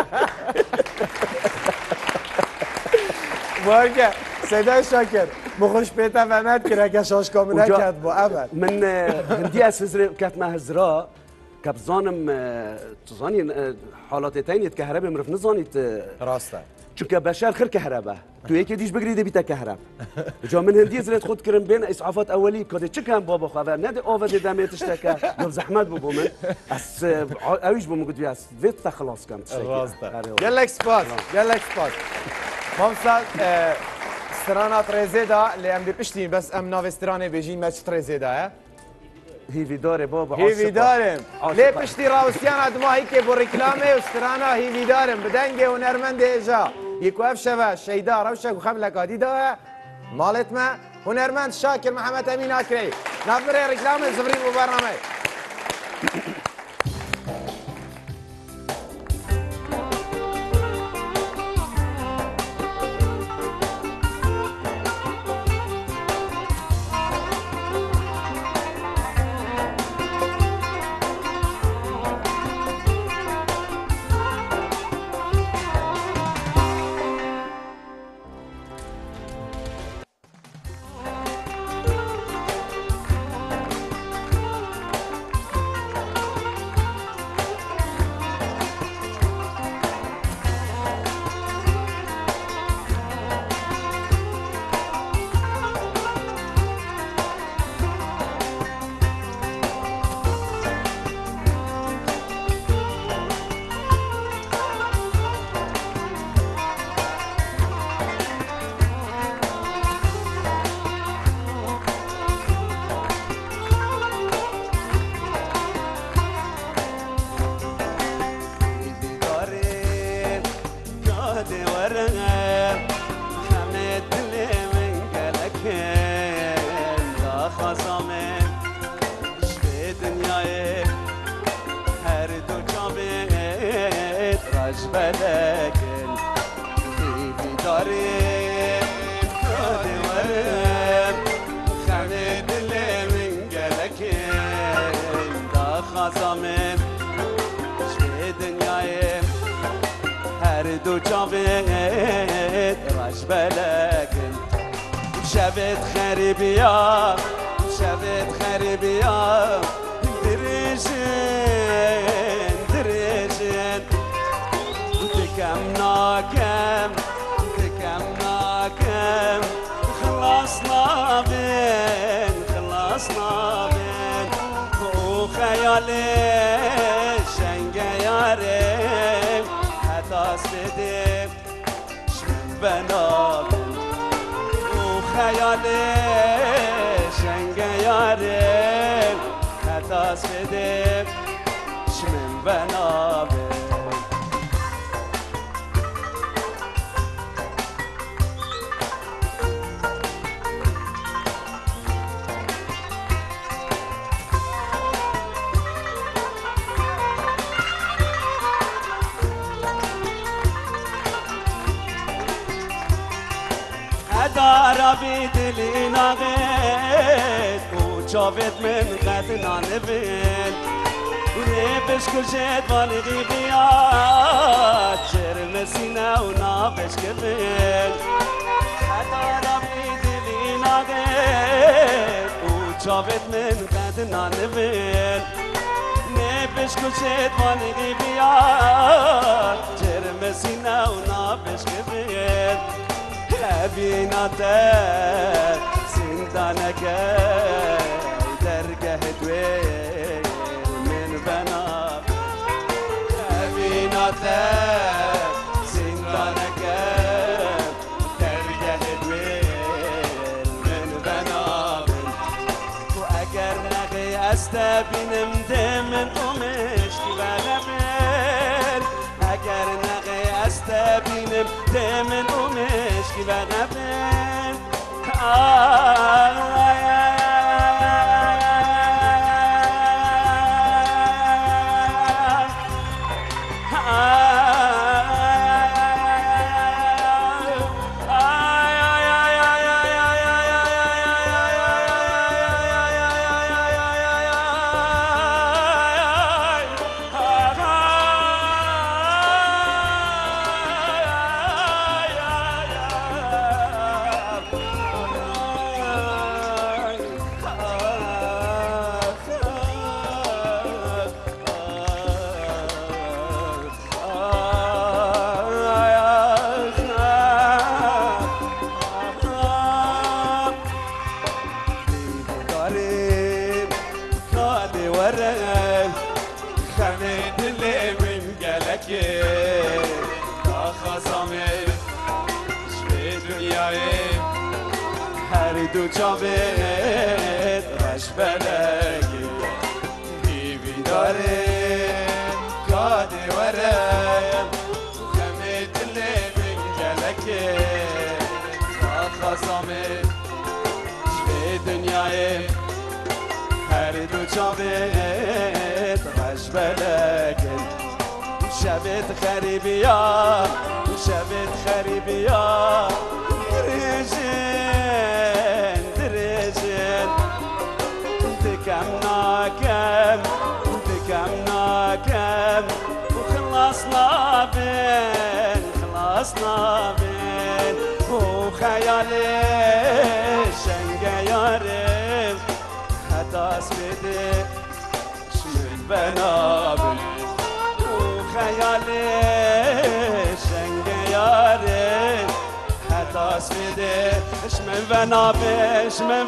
بارك سيدا شاكر مخش بيتا فهمت كده كشاش كامل كاتبو ابد من هندي اسفزر كات ما هزرا كاب زانم تزاني حالات تانية كهرباء مرف نزانيت راسته چونکه بشر خیر کهرباء تو یکی دیش بگیری بیت کهرب جا من هندی زرت خود کرم بین اسعافات اولی کده چه کم بابا خبر نده آورده دمیت تشتکه دو زحمت بو من از اویش بو مگود بیاس ویت خلاص کم تشتکه راسته گلک سپاس گلک سپاس مامسال استرانا تريزيدا اللي ام بيشتي بس ام ناف استرانه بيجي ماتش تريزيدا هيفي داري بابا هيفي دارم ليه بشتي راوسيان ادما هيك بو ريكلامي واسترانا هيفي دارم بدنجي ونرمند اجا يكوف شفا شيدا روشك وخملك هادي دا مالت ما هنرمند شاكر محمد امين اكري نفر ريكلامي زبرين ببرنامج شبت خريبيا شبت خريبيا دريجن دريجن وتكمنا كم تكمنا كم خلصنا بين وخيالي شنقة يا ريم حتى صدق شمن بنابل خیاله شنگه یاره حتاس بده شمن بنابه دارا بیدلی نغید و چاوید من قد نانبید نبش کجید والغی بیاد چرم سینه و نابش کبید دارا بیدلی نغید و چاوید من قد نانبید نبش کجید والغی بیاد چرم سینه و نابش کبید بیناته زندانك درگه دویل من بنا بیناته زندانك درگه دویل من بنا و اگر نقی است بینم ده من امشتی استبینم تمن و مشکی و غبن دو چاوت رش بلگی بیبی داره کاده ورم خمه دل من گلکه خاصامه شوی دنیای هر دو چاوت رش بلگی شبت خریبیا شبت خریبیا كم ناكم وخلصنا بين وخيالي شنقة يارب حتى اسفدي شمن بنابل وخيالي شنقة يارب حتى اسفدي شمن بنابل شمن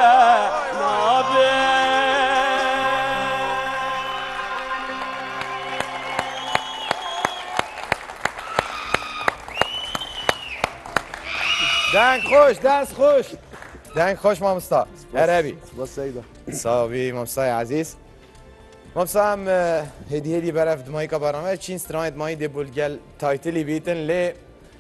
بنابل دنگ خوش دست خوش دنگ خوش مامستا عربی بس سيدة صافي مامستای عزیز مامستا هم هدی برف دمایی که برنامه چین سترانت مایی دی بولگل تایتلی بیتن لی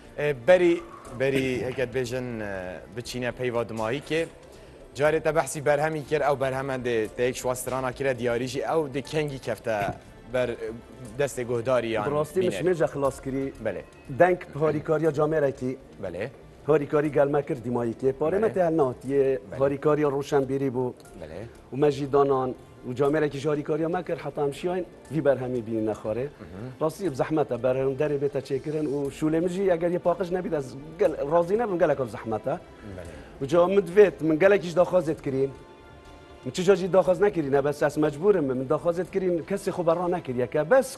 بری هکت بیشن بچینه پیوا دمایی که جاری تا بحثی برهمی کرد او برهمند تیک شواسترانا کرد دیاریشی او دی کنگی کفته بر دست گهداری یا براستی مش نجا خلاص کری بله دنگ هاریکاریا جامعه کی بله هاریکاری گلمه کرد دیمایی که پاره مته هنات یه هاریکاری روشن بیری بو بله و مجیدانان و جامعه کی هاریکاری ما کرد حتی همشیاین وی برهمی بین نخاره راستی بزحمته برهم داری بیت چکرن و شوله مجی اگر یه پاقش نبید از راضی نبم گلک بزحمته و جا مدویت من گلکیش داخازت کرین من چه جاجی داخاز نکرین بس از مجبورم من داخازت کرین کسی خو برا نکریه که بس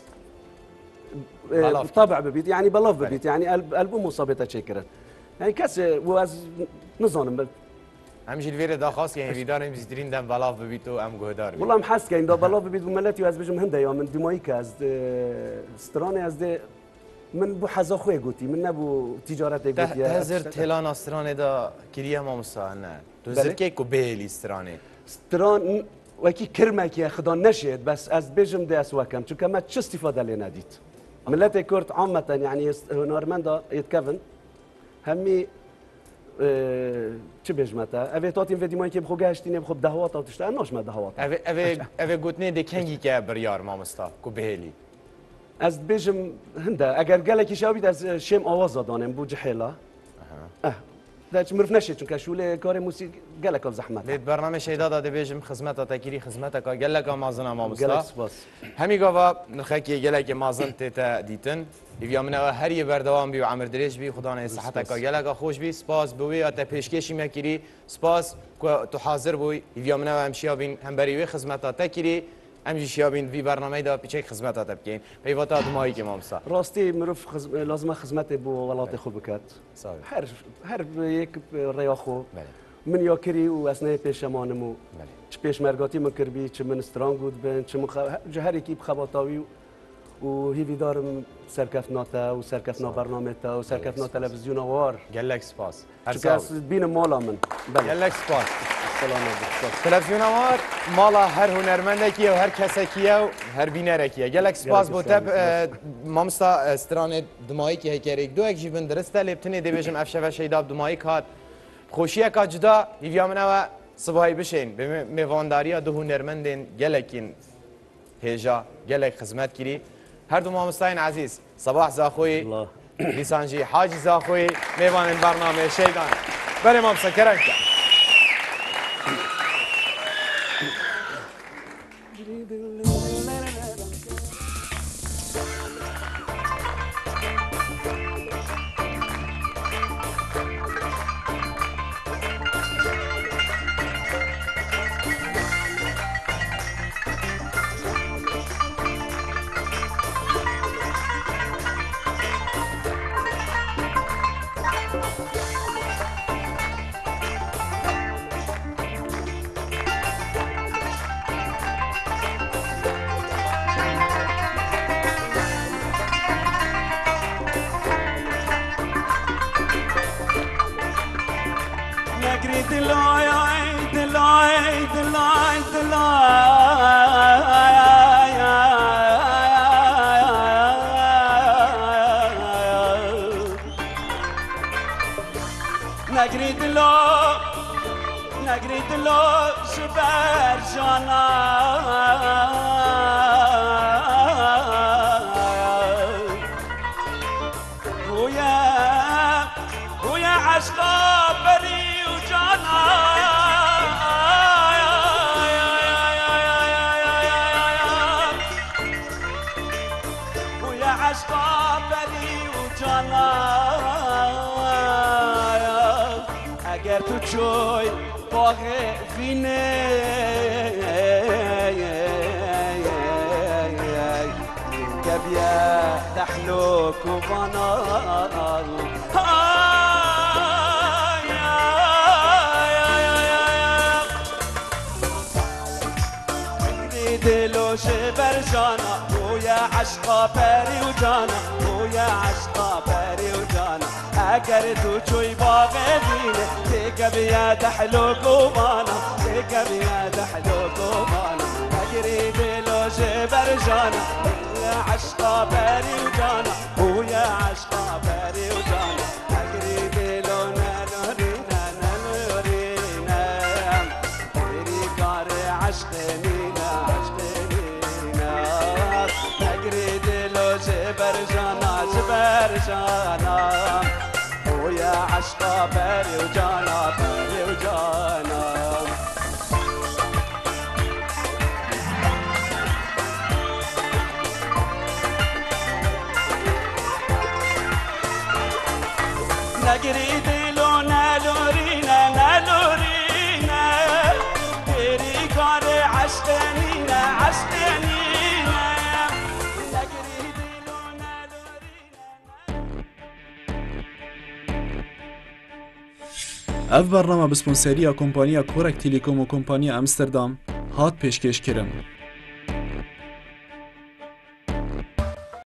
طبع ببيت يعني بلاف ببيت يعني البوم مصابته شكرا يعني كاس واز نظام همش الفيري دا خاص يعني بيدار بيزيدين دم بلاف ببيت و ام جهدار والله محس كاين دا بلاف ببيت وملاتي واز بجم هندا يا من ديمايك از ستراني از من بو حزا خوي قوتي من نبو تجارت قوتي تهزر تلان استراني دا كريه ما مصانه تهزر كيكو بيلي استراني ستران وكي كرمك يا خدا نشيد بس از بجم ده اسواكم چون كما تش استفاده لنا ديت ملاتي كورت عامة يعني هنرمندا يتكفن همي چه بجمتا اوه تاتیم و دیمایی که بخو گشتینه بخو دهوات او تشتا اناش ما دهوات اوه گوتنه ده کنگی که بریار مامستا کو بهلی از بجم هنده اگر گلکی شاوید از شم آواز دادانم بو جحیلا داش مرف نشید چون که شوله کار موسیقی گلک زحمت لید برنامه شیدا داده بجم خدمت تکری خدمت کا گلک مازن مامستا گلک سپاس همی گاوا نخکی گلک مازن تتا دیتن ایویا من هر یه بردوام بی و عمر دریش بی خدا نه صحت کا گلک خوش بی سپاس بوی ات پیشکشی مکری سپاس کو تو حاضر بوی ایویا من همشیا بین هم بری خدمت تکری امجی شیابین وی برنامه دا پیچه خدمت ها تبکین پیوات آدمایی که مامسا راستی مروف لازم خدمت بو ولات خوب بکات هر یک ریا خو من یا کری و اسنای پیشمانمو چه پیشمرگاتی مکربی چه من استران بود بین چه هر یکی بخباتاوی و هیوی دارم سرکفناتا و سرکفنا برنامه تا و سرکفنا تلویزیون وار گلک سپاس چون بین مالا من گلک سپاس تلفزیون ما مالا هر هنرمندکیه و هر کسکیه و هر بینرکیه گلک سپاس بو تب مامستا استران دمایی که هکریک دو یک جیبن درسته لبتنی دیبیجم افشه و شیداب دمایی کات خوشیه که جدا هیویا منه و صباحی بشین به میوانداری دو هنرمندین گلکین هیجا گلک خدمت کری هر دو مامستاین عزیز صباح زاخوی لیسانجی حاجی زاخوی میوان برنامه شیدان بله مامستا کرم کرد نگرید لو شبر جانا ويا عشقا بري وجانا ويا عشقا بري وجانا اگر تو چوی باغ وینه کبیا دحلوک و بانال دلوش برجانا ويا عشقا باري وجانا ويا عشقا باري وجانا اگر تو چوی باغ دینه تیکا بیا دحلو کوبانا تیکا بیا دحلو کوبانا اگری دلوش برجانا ويا عشقا باري وجانا ويا عشقا باري وجانا اگری دلو نانورينا نانورينا تیری کار عشقنینا عشقنینا اگری دلو برجانا برجانا ويا عشقا باري وجانا باري وجانا نجري دلو نالورينا نالورينا تيري كار عشقنينا عشقنينا نجري دلو اف برنامه بسپونسریا کمپانیا کورک تیلیکوم و کمپانیا امستردام هات پیشکش کرم.